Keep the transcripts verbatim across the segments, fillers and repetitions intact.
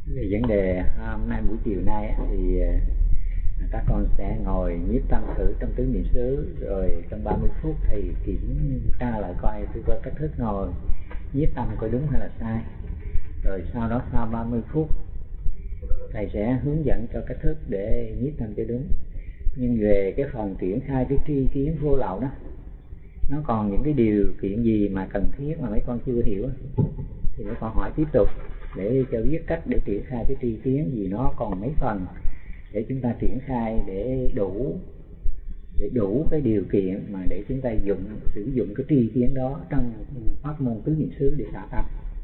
Về vấn đề hôm nay buổi chiều nay thì các con sẽ ngồi nhiếp tâm thử trong tứ niệm xứ, rồi trong ba mươi phút thì kiểm tra lại coi tôi có cách thức ngồi nhiếp tâm coi đúng hay là sai. Rồi sau đó sau ba mươi phút thầy sẽ hướng dẫn cho cách thức để nhiếp tâm cho đúng. Nhưng về cái phần triển khai cái tri kiến vô lậu đó, nó còn những cái điều kiện gì mà cần thiết mà mấy con chưa hiểu thì mấy con hỏi tiếp tục để cho biết cách để triển khai cái tri kiến, vì nó còn mấy phần để chúng ta triển khai để đủ để đủ cái điều kiện mà để chúng ta dùng sử dụng cái tri kiến đó trong pháp môn tứ niệm xứ để xả tâm.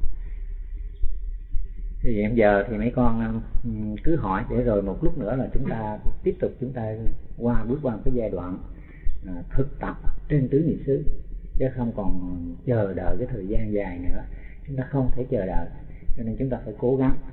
Thì hiện giờ thì mấy con cứ hỏi để rồi một lúc nữa là chúng ta tiếp tục chúng ta qua bước qua cái giai đoạn à, thực tập trên tứ niệm xứ, chứ không còn chờ đợi cái thời gian dài nữa. Chúng ta không thể chờ đợi, cho nên chúng ta phải cố gắng.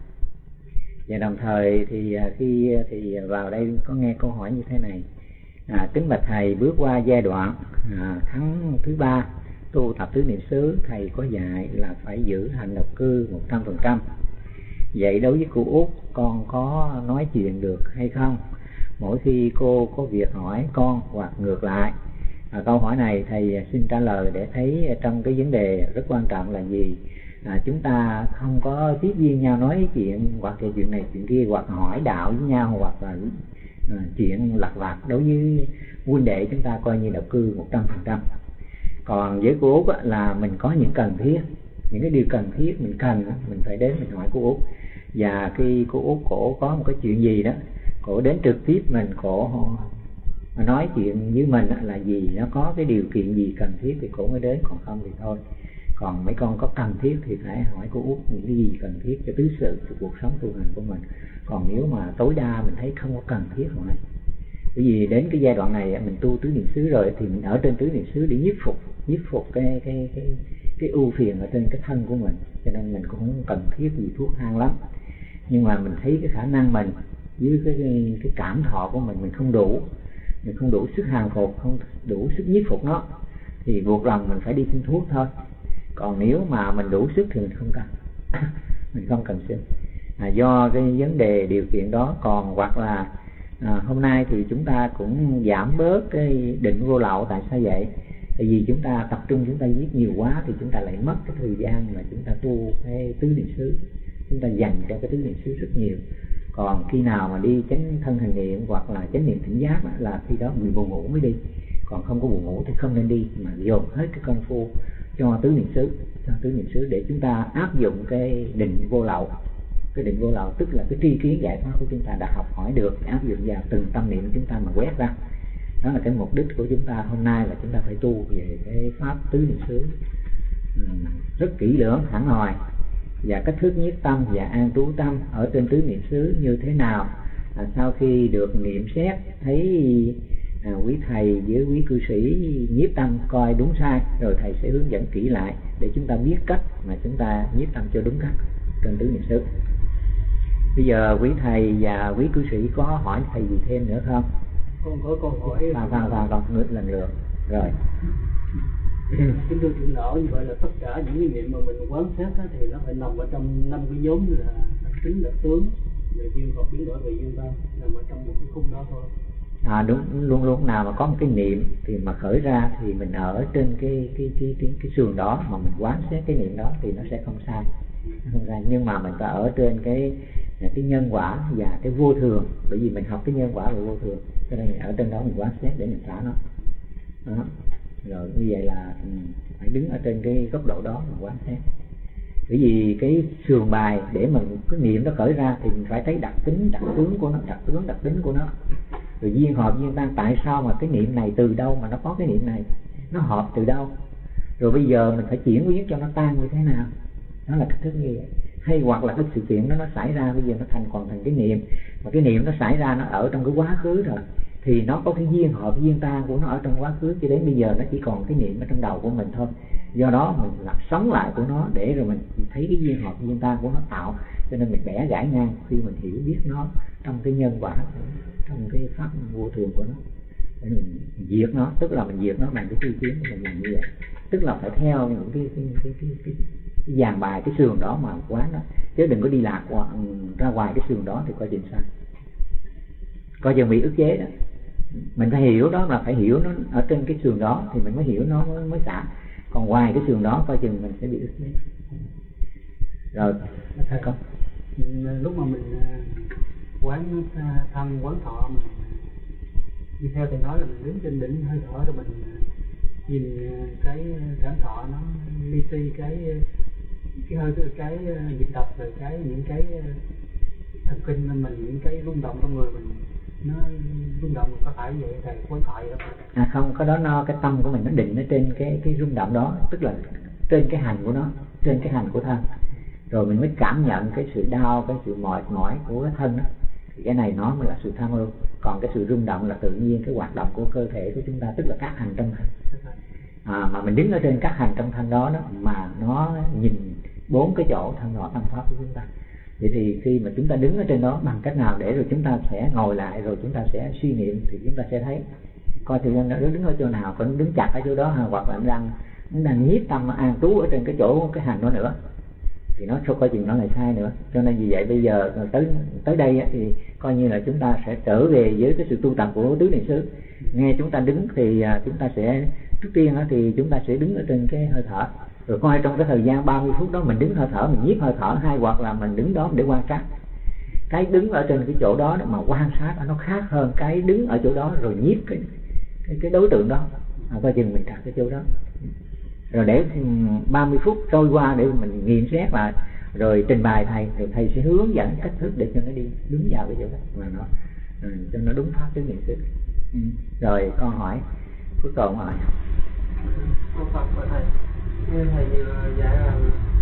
Và đồng thời thì khi thì vào đây có nghe câu hỏi như thế này: à, kính bạch thầy, bước qua giai đoạn à, tháng thứ ba tu tập tứ niệm xứ, thầy có dạy là phải giữ hành độc cư một trăm phần trăm. Vậy đối với cô Út, con có nói chuyện được hay không mỗi khi cô có việc hỏi con hoặc ngược lại? À, câu hỏi này thầy xin trả lời để thấy trong cái vấn đề rất quan trọng là gì? À, chúng ta không có tiếp viên nhau nói chuyện hoặc là chuyện này chuyện kia, hoặc hỏi đạo với nhau, hoặc là à, chuyện lặt vặt. Đối với huynh đệ chúng ta coi như độc cư một trăm phần trăm. Còn với cô Út á, là mình có những cần thiết, những cái điều cần thiết mình cần, mình phải đến mình hỏi cô Út. Và khi cô Út cổ có một cái chuyện gì đó, cổ đến trực tiếp mình, cổ nói chuyện với mình là gì, nó có cái điều kiện gì cần thiết thì cổ mới đến, còn không thì thôi. Còn mấy con có cần thiết thì phải hỏi cô Út những cái gì cần thiết cho tứ sự, cho cuộc sống tu hành của mình. Còn nếu mà tối đa mình thấy không có cần thiết hỏi, bởi vì đến cái giai đoạn này mình tu tứ niệm xứ rồi thì mình ở trên tứ niệm xứ để nhiếp phục nhiếp phục cái cái cái cái ưu phiền ở trên cái thân của mình, cho nên mình cũng không cần thiết gì thuốc thang lắm. Nhưng mà mình thấy cái khả năng mình với cái cái, cái cảm thọ của mình mình không đủ, mình không đủ sức hàng phục, không đủ sức nhiếp phục nó, thì buộc lòng mình phải đi xin thuốc thôi. Còn nếu mà mình đủ sức thì mình không cần mình không cần xin. À, do cái vấn đề điều kiện đó. Còn hoặc là à, hôm nay thì chúng ta cũng giảm bớt cái định vô lậu. Tại sao vậy? Tại vì chúng ta tập trung, chúng ta viết nhiều quá thì chúng ta lại mất cái thời gian mà chúng ta tu cái tứ niệm xứ. Chúng ta dành cho cái tứ niệm xứ rất nhiều. Còn khi nào mà đi chánh thân hành niệm hoặc là chánh niệm tỉnh giác là khi đó mình buồn ngủ mới đi. Còn không có buồn ngủ thì không nên đi, mà dồn hết cái công phu cho tứ niệm xứ, cho tứ niệm xứ để chúng ta áp dụng cái định vô lậu. Cái định vô lậu tức là cái tri kiến giải thoát của chúng ta đã học hỏi được, áp dụng vào từng tâm niệm chúng ta mà quét ra. Đó là cái mục đích của chúng ta hôm nay, là chúng ta phải tu về cái pháp tứ niệm xứ uhm, rất kỹ lưỡng, hẳn hòi. Và cách thức nhiếp tâm và an trú tâm ở trên tứ niệm xứ như thế nào? À, sau khi được nghiệm xét thấy à, quý thầy với quý cư sĩ nhiếp tâm coi đúng sai, rồi thầy sẽ hướng dẫn kỹ lại để chúng ta biết cách mà chúng ta nhiếp tâm cho đúng cách trên tứ niệm xứ. Bây giờ quý thầy và quý cư sĩ có hỏi thầy gì thêm nữa không? Con có câu hỏi vào vào vào vào ngược lần lượt rồi. Kính thưa trưởng lão, như vậy là tất cả những cái niệm mà mình quán sát á, thì nó phải nằm ở trong năm cái nhóm như là đặc tính, đặc tướng, về duyên hợp, biến đổi về duyên tâm, nằm ở trong một cái khung đó thôi. À đúng, luôn luôn nào mà có một cái niệm thì mà khởi ra thì mình ở trên cái cái cái cái, cái sườn đó mà mình quán xét cái niệm đó thì nó sẽ không sai, không sai. Nhưng mà mình phải ở trên cái cái nhân quả và cái vô thường, bởi vì mình học cái nhân quả và vô thường, cho nên ở trên đó mình quán xét để mình xả nó. Đó. Rồi như vậy là phải đứng ở trên cái góc độ đó mà quán xét. Bởi vì cái sườn bài để mình cái niệm nó khởi ra thì mình phải thấy đặc tính, đặc tướng của nó, đặc tướng, đặc tính của nó. Rồi duyên hợp, duyên tan, tại sao mà cái niệm này từ đâu mà nó có cái niệm này, nó hợp từ đâu, rồi bây giờ mình phải chuyển biến cho nó tan như thế nào. Đó là cách thức như vậy. Hay hoặc là cái sự kiện đó nó xảy ra bây giờ nó thành còn thành cái niệm, mà cái niệm nó xảy ra nó ở trong cái quá khứ rồi, thì nó có cái duyên hợp duyên tan của nó ở trong quá khứ, cho đến bây giờ nó chỉ còn cái niệm ở trong đầu của mình thôi. Do đó mình làm sống lại của nó để rồi mình thấy cái duyên hợp duyên tan của nó tạo, cho nên mình bẻ gãy ngang khi mình hiểu biết nó trong cái nhân quả, trong cái pháp vô thường của nó, để mình diệt nó. Tức là mình diệt nó bằng cái tri kiến của mình làm như vậy, tức là phải theo những cái cái cái cái, cái, dàn bài cái sườn đó mà quán đó, chứ đừng có đi lạc qua, ra ngoài cái sườn đó thì coi chừng sai, coi chừng bị ức chế đó. Mình phải hiểu đó, là phải hiểu nó ở trên cái sườn đó thì mình mới hiểu nó mới, mới xả, còn ngoài cái sườn đó coi chừng mình sẽ bị ức chế. Rồi thấy không? Lúc mà mình quán thân quán thọ, mình như theo thầy nói là mình đứng trên đỉnh hơi thở rồi mình nhìn cái cảm thọ nó li ti, cái cái hơi cái nhịp đập, rồi cái những cái thần kinh của mình, những cái rung động trong người mình nó rung động, có phải vậy thầy? Quán thọ vậy không? À không, cái đó nó cái tâm của mình nó định ở trên cái cái rung động đó, tức là trên cái hành của nó, trên cái hành của thân, rồi mình mới cảm nhận cái sự đau, cái sự mỏi mỏi của cái thân đó. Thì cái này nó mới là sự tham ưu, còn cái sự rung động là tự nhiên cái hoạt động của cơ thể của chúng ta, tức là các hành trong thân. À, mà mình đứng ở trên các hành trong thân đó, đó mà nó nhìn bốn cái chỗ thân thọ tâm pháp của chúng ta. Vậy thì khi mà chúng ta đứng ở trên đó bằng cách nào để rồi chúng ta sẽ ngồi lại, rồi chúng ta sẽ suy niệm, thì chúng ta sẽ thấy coi thử nó đứng ở chỗ nào, còn đứng chặt ở chỗ đó, hoặc là nó đang nó đang nhiếp tâm an trú ở trên cái chỗ cái hành đó nữa, thì nó coi chừng nó lại sai nữa. Cho nên vì vậy bây giờ tới tới đây thì coi như là chúng ta sẽ trở về với cái sự tu tập của tứ niệm xứ. Nghe chúng ta đứng thì chúng ta sẽ, trước tiên thì chúng ta sẽ đứng ở trên cái hơi thở, rồi coi trong cái thời gian ba mươi phút đó mình đứng hơi thở, mình nhiếp hơi thở, hay hoặc là mình đứng đó để quan sát. Cái đứng ở trên cái chỗ đó mà quan sát nó khác hơn cái đứng ở chỗ đó rồi nhiếp cái cái, cái đối tượng đó, à, coi chừng mình đặt cái chỗ đó, rồi để ba mươi phút trôi qua để mình nghiệm xét lại, rồi trình bày thầy, rồi thầy sẽ hướng dẫn cách thức để cho nó đi đúng vào cái chỗ đó mà nó ừ, cho nó đúng pháp tứ niệm xứ. Ừ. Rồi con hỏi Phước Tồn hỏi. Con Phật của thầy, như thầy vừa dạy là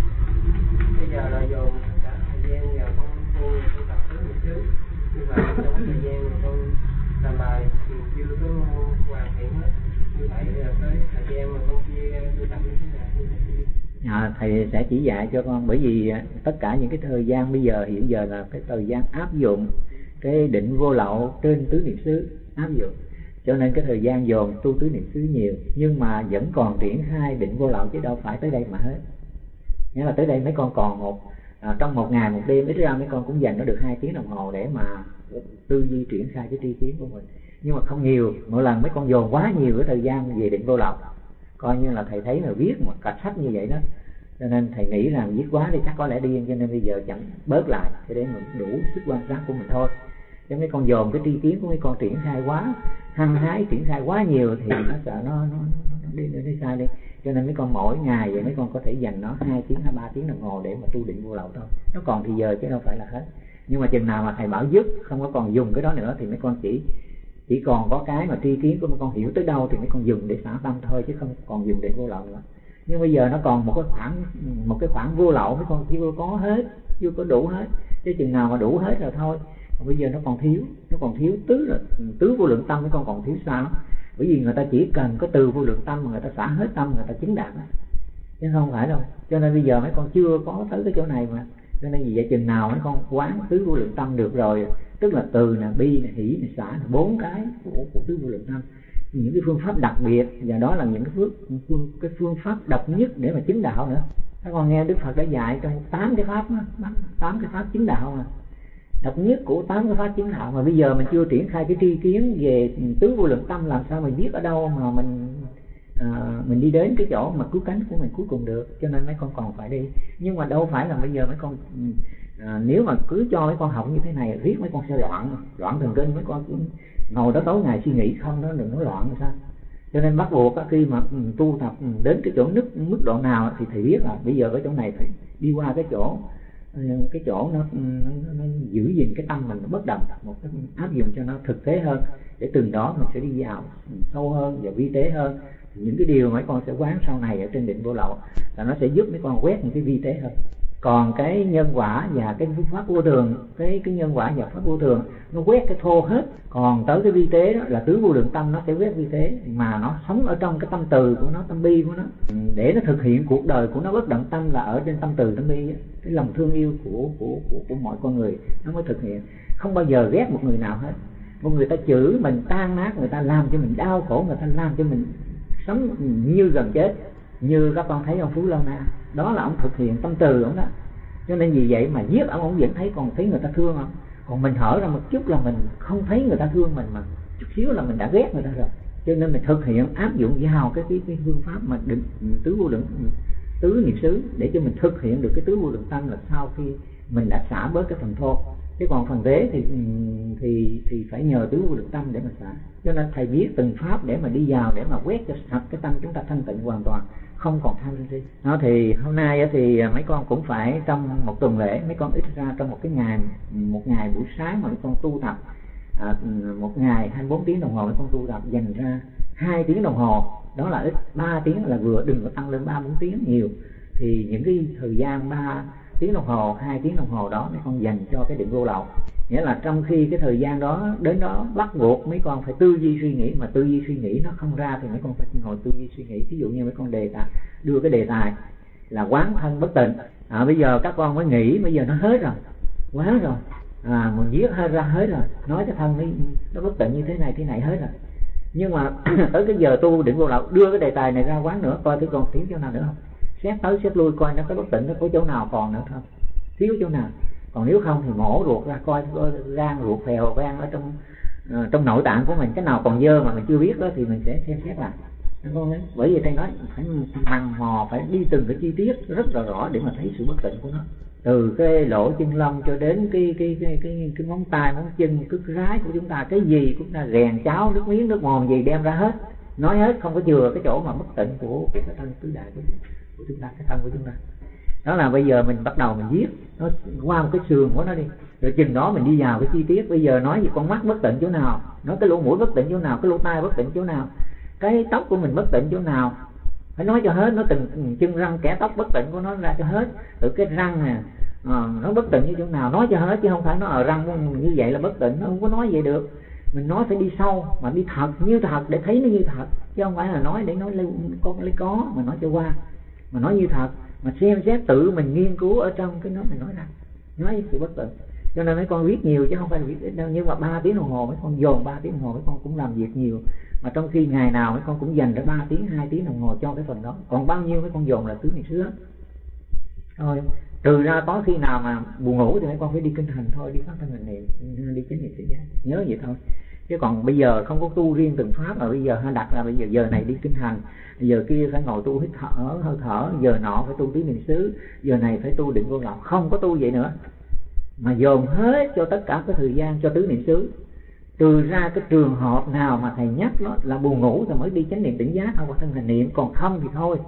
bây giờ là dồn cả thời gian vào con tu tu tập tứ niệm xứ, nhưng mà trong thời gian mà con làm bài thì chưa có hoàn thiện hết. Như vậy là tới thời gian mà con chia tu tập như thế nào? À, thầy sẽ chỉ dạy cho con, bởi vì tất cả những cái thời gian bây giờ hiện giờ là cái thời gian áp dụng cái định vô lậu trên tứ niệm xứ áp dụng, cho nên cái thời gian dồn tu tứ niệm xứ nhiều, nhưng mà vẫn còn triển khai định vô lậu, chứ đâu phải tới đây mà hết. Nghĩa là tới đây mấy con còn một à, trong một ngày một đêm ít ra mấy con cũng dành nó được hai tiếng đồng hồ để mà tư duy triển khai cái tri kiến của mình, nhưng mà không nhiều. Mỗi lần mấy con dồn quá nhiều cái thời gian về định vô lậu, coi như là thầy thấy là viết một cả sách như vậy đó, cho nên thầy nghĩ là viết quá thì chắc có lẽ điên, cho nên bây giờ chẳng bớt lại để mình đủ sức quan sát của mình thôi. Chứ mấy con dồn cái tri kiến của mấy con triển khai quá hăng hái, triển khai quá nhiều thì nó sợ nó nó, nó đi nó đi sai đi. Cho nên mấy con mỗi ngày vậy mấy con có thể dành nó hai tiếng hay ba tiếng đồng hồ để mà tu định vô lậu thôi, nó còn thì giờ chứ đâu phải là hết. Nhưng mà chừng nào mà thầy bảo dứt không có còn dùng cái đó nữa thì mấy con chỉ chỉ còn có cái mà tri kiến của mấy con hiểu tới đâu thì mấy con dùng để xả tâm thôi, chứ không còn dùng để vô lậu nữa. Nhưng bây giờ nó còn một cái khoảng một cái khoảng vô lậu mấy con chưa có hết, chưa có đủ hết, chứ chừng nào mà đủ hết rồi thôi. Còn bây giờ nó còn thiếu, nó còn thiếu tứ là tứ vô lượng tâm mấy con còn thiếu sao lắm. Bởi vì người ta chỉ cần có từ vô lượng tâm mà người ta xả hết tâm, người ta chứng đạt đó, chứ không phải đâu. Cho nên bây giờ mấy con chưa có tới cái chỗ này mà. Cho nên vì vậy chừng nào mấy con quán tứ vô lượng tâm được rồi, tức là từ nè, bi nè, hỷ nè, xả nè, bốn cái của, của tứ vô lượng tâm, những cái phương pháp đặc biệt, và đó là những cái phương, phương cái phương pháp độc nhất để mà chứng đạo nữa. Các con nghe Đức Phật đã dạy trong tám cái pháp đó, tám cái pháp chứng đạo mà, độc nhất của tám cái pháp chứng đạo, mà bây giờ mình chưa triển khai cái tri kiến về tứ vô lượng tâm, làm sao mình biết ở đâu mà mình à, mình đi đến cái chỗ mà cứu cánh của mình cuối cùng được. Cho nên mấy con còn phải đi, nhưng mà đâu phải là bây giờ mấy con à, nếu mà cứ cho mấy con học như thế này riết mấy con sẽ loạn loạn thần kinh. Mấy con ngồi đó tối ngày suy nghĩ không đó, đừng nói loạn sao. Cho nên bắt buộc khi mà tu tập đến cái chỗ nứt mức độ nào thì thầy biết là bây giờ cái chỗ này phải đi qua cái chỗ cái chỗ nó, nó, nó giữ gìn cái tâm mình nó bất động, một cái áp dụng cho nó thực tế hơn, để từ đó mình sẽ đi vào sâu hơn và vi tế hơn. Những cái điều mấy con sẽ quán sau này ở trên định vô lậu là nó sẽ giúp mấy con quét những cái vi tế hơn. Còn cái nhân quả và cái pháp vô thường, cái cái nhân quả và pháp vô thường nó quét cái thô hết. Còn tới cái vi tế đó là tứ vô lượng tâm, nó sẽ quét vi tế, mà nó sống ở trong cái tâm từ của nó, tâm bi của nó, để nó thực hiện cuộc đời của nó bất động tâm là ở trên tâm từ tâm bi, cái lòng thương yêu của của của, của mọi con người nó mới thực hiện. Không bao giờ ghét một người nào hết. Một người ta chửi mình tan nát, người ta làm cho mình đau khổ, người ta làm cho mình sống như gần chết, như các con thấy ông Phú Lâu Na đó là ông thực hiện tâm từ ông đó. Cho nên vì vậy mà giết ông, ông vẫn thấy còn thấy người ta thương không. Còn mình hở ra một chút là mình không thấy người ta thương mình, mà chút xíu là mình đã ghét người ta rồi. Cho nên mình thực hiện áp dụng vào cái cái, cái phương pháp mà định tứ vô lượng tứ niệm xứ để cho mình thực hiện được cái tứ vô lượng tâm, là sau khi mình đã xả bớt cái phần thô. Chứ còn phần rế thì thì thì phải nhờ tứ vô lượng tâm để mà xả. Cho nên thầy viết từng pháp để mà đi vào để mà quét cho sạch cái tâm chúng ta thanh tịnh hoàn toàn, không còn tham sân si. Đó thì hôm nay thì mấy con cũng phải trong một tuần lễ, mấy con ít ra trong một cái ngày, một ngày buổi sáng mà mấy con tu tập à, một ngày hai mươi bốn tiếng đồng hồ, mấy con tu tập dành ra hai tiếng đồng hồ, đó là ít. Ba tiếng là vừa, đừng có tăng lên ba bốn tiếng nhiều. Thì những cái thời gian ba tiếng đồng hồ, hai tiếng đồng hồ đó mấy con dành cho cái định vô lậu. Nghĩa là trong khi cái thời gian đó đến đó bắt buộc mấy con phải tư duy suy nghĩ, mà tư duy suy nghĩ nó không ra thì mấy con phải ngồi tư duy suy nghĩ. Ví dụ như mấy con đề tài, đưa cái đề tài là quán thân bất tịnh, à, bây giờ các con mới nghĩ, bây giờ nó hết rồi, quá rồi, à, mình viết hơi ra hết rồi, nói cái thân nó, nó bất tịnh như thế này thế này hết rồi. Nhưng mà tới cái giờ tu định vô lậu, đưa cái đề tài này ra quán nữa, coi thử còn thiếu chỗ nào nữa không, xét tới xét lui coi nó cái bất tịnh nó có chỗ nào còn nữa không, thiếu chỗ nào. Còn nếu không thì mổ ruột ra coi gan ruột phèo gan ở trong uh, trong nội tạng của mình, cái nào còn dơ mà mình chưa biết đó thì mình sẽ xem xét lại. Bởi vì thầy nói phải mằn mò, phải đi từng cái chi tiết rất là rõ để mà thấy sự bất tịnh của nó, từ cái lỗ chân lông cho đến cái cái cái cái, cái móng tay móng chân cứ rái của chúng ta, cái gì cũng ta rèn cháo nước miếng nước mồm gì đem ra hết, nói hết, không có chừa cái chỗ mà bất tịnh của cái thân tứ đại của, của chúng ta, cái thân của chúng ta. Đó là bây giờ mình bắt đầu mình viết nó qua một cái sườn của nó đi, rồi chừng đó mình đi vào cái chi tiết. Bây giờ nói gì con mắt bất tịnh chỗ nào, nói cái lỗ mũi bất tịnh chỗ nào, cái lỗ tai bất tịnh chỗ nào, cái tóc của mình bất tịnh chỗ nào, phải nói cho hết. Nó từng chân răng kẻ tóc bất tịnh của nó ra cho hết, từ cái răng nè à, nó bất tịnh như chỗ nào nói cho hết, chứ không phải nó ở răng như vậy là bất tịnh, nó không có nói vậy được. Mình nói phải đi sâu mà đi thật như thật để thấy nó như thật, chứ không phải là nói để nói lấy có lấy có mà nói cho qua, mà nói như thật mà xem xét tự mình nghiên cứu ở trong cái nó mình nói ra, nói sự bất tịnh. Cho nên mấy con viết nhiều chứ không phải là viết ít đâu. Nhưng mà ba tiếng đồng hồ mấy con dồn ba tiếng đồng hồ mấy con cũng làm việc nhiều, mà trong khi ngày nào mấy con cũng dành ra ba tiếng hai tiếng đồng hồ cho cái phần đó, còn bao nhiêu mấy con dồn là tứ niệm xứ hết thôi. Trừ ra có khi nào mà buồn ngủ thì mấy con phải đi kinh hành thôi, đi phát thanh hành niệm, đi chánh niệm tỉnh giác, nhớ vậy thôi. Chứ còn bây giờ không có tu riêng từng pháp, mà bây giờ hay đặt ra bây giờ giờ này đi kinh hành, giờ kia phải ngồi tu hít thở hơi thở, giờ nọ phải tu tứ niệm xứ, giờ này phải tu định vô lậu, không có tu vậy nữa, mà dồn hết cho tất cả cái thời gian cho tứ niệm xứ. Trừ ra cái trường hợp nào mà thầy nhắc nó là buồn ngủ thì mới đi chánh niệm tỉnh giác hoặc thân hành niệm, còn không thì thôi.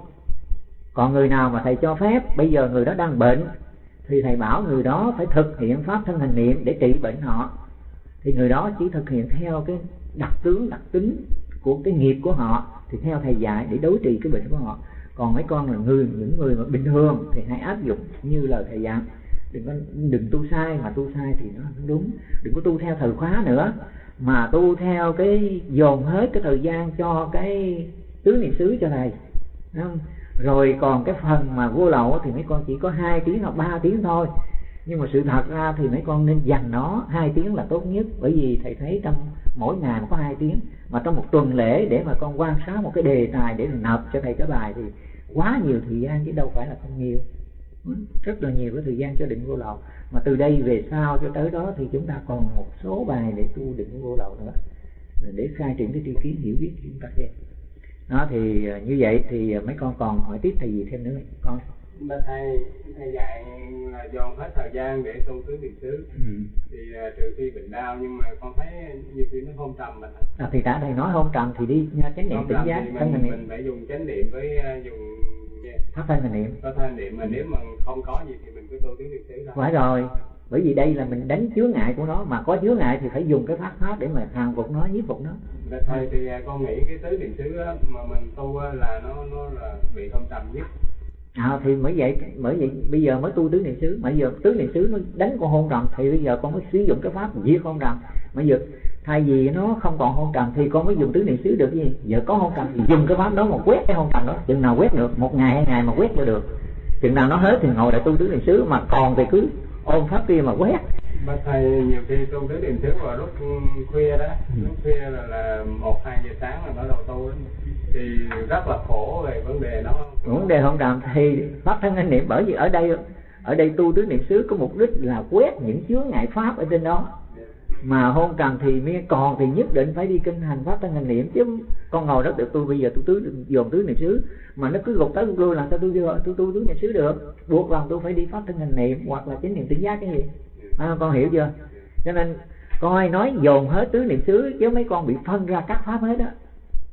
Còn người nào mà thầy cho phép bây giờ người đó đang bệnh thì thầy bảo người đó phải thực hiện pháp thân hành niệm để trị bệnh họ, thì người đó chỉ thực hiện theo cái đặc tướng đặc tính của cái nghiệp của họ thì theo thầy dạy để đối trị cái bệnh của họ. Còn mấy con là người những người mà bình thường thì hãy áp dụng như lời thầy dạy, đừng có đừng tu sai, mà tu sai thì nó không đúng. Đừng có tu theo thời khóa nữa, mà tu theo cái dồn hết cái thời gian cho cái tứ niệm xứ cho thầy, đúng không? Rồi còn cái phần mà vô lậu thì mấy con chỉ có hai tiếng hoặc ba tiếng thôi, nhưng mà sự thật ra thì mấy con nên dành nó hai tiếng là tốt nhất. Bởi vì thầy thấy trong mỗi ngày có hai tiếng, mà trong một tuần lễ để mà con quan sát một cái đề tài để nộp cho thầy cái bài thì quá nhiều thời gian chứ đâu phải là không nhiều, rất là nhiều cái thời gian cho định vô lậu. Mà từ đây về sau cho tới đó thì chúng ta còn một số bài để tu định vô lậu nữa, để khai triển cái tri kiến hiểu biết chúng ta xem. Đó thì như vậy thì mấy con còn hỏi tiếp thầy gì thêm nữa con? Ba thầy thầy dạy là dồn hết thời gian để tu tứ niệm xứ, ừ. thì uh, trừ khi bệnh đau, nhưng mà con thấy nhiều khi nó hôn trầm mình. À, thì đã thầy nói hôn trầm thì đi nha, chánh niệm tỉnh giác, thân hành niệm. Mình phải dùng chánh niệm với uh, dùng pháp thân hành niệm. Pháp thân hành niệm, mà nếu mà không có gì thì mình cứ tu tứ niệm xứ thôi. Phải rồi, bởi vì đây là mình đánh chướng ngại của nó, mà có chướng ngại thì phải dùng cái pháp pháp để mà hàng phục nó, nhiếp phục nó. Thầy thì con nghĩ cái tứ niệm xứ mà mình tu là nó nó là bị hôn trầm nhất. À, thì bởi vậy bởi vậy bây giờ mới tu tứ niệm xứ, mà giờ tứ niệm xứ nó đánh con hôn trầm thì bây giờ con mới sử dụng cái pháp giết hôn trầm. Mà giờ thay vì nó không còn hôn trầm thì con mới dùng tứ niệm xứ được gì? Giờ có hôn trầm thì dùng cái pháp đó mà quét cái hôn trầm đó, chừng nào quét được, một ngày hai ngày mà quét cho được, chừng nào nó hết thì ngồi lại tu tứ niệm xứ, mà còn thì cứ ôm pháp kia mà quét. Ba thầy nhiều khi tu tứ niệm xứ vào lúc khuya đó, ừ. lúc khuya là là một hai giờ sáng là bắt đầu tu đó. thì rất là khổ về vấn đề đó. Vấn đề không làm thì pháp thân hành niệm, bởi vì ở đây ở đây tu tứ niệm xứ có mục đích là quét những chướng ngại pháp ở trên đó. Mà hôn trầm thì miên còn thì nhất định phải đi kinh hành pháp thân hành niệm, chứ con ngồi đó được tu bây giờ tu tứ dồn tứ niệm xứ mà nó cứ gục tới gục lui làm sao tu tu tu tứ niệm xứ được, buộc lòng tôi phải đi pháp thân hành niệm hoặc là chánh niệm tỉnh giác cái gì. À, con hiểu chưa? Cho nên coi nói dồn hết tứ niệm xứ chứ mấy con bị phân ra các pháp hết á.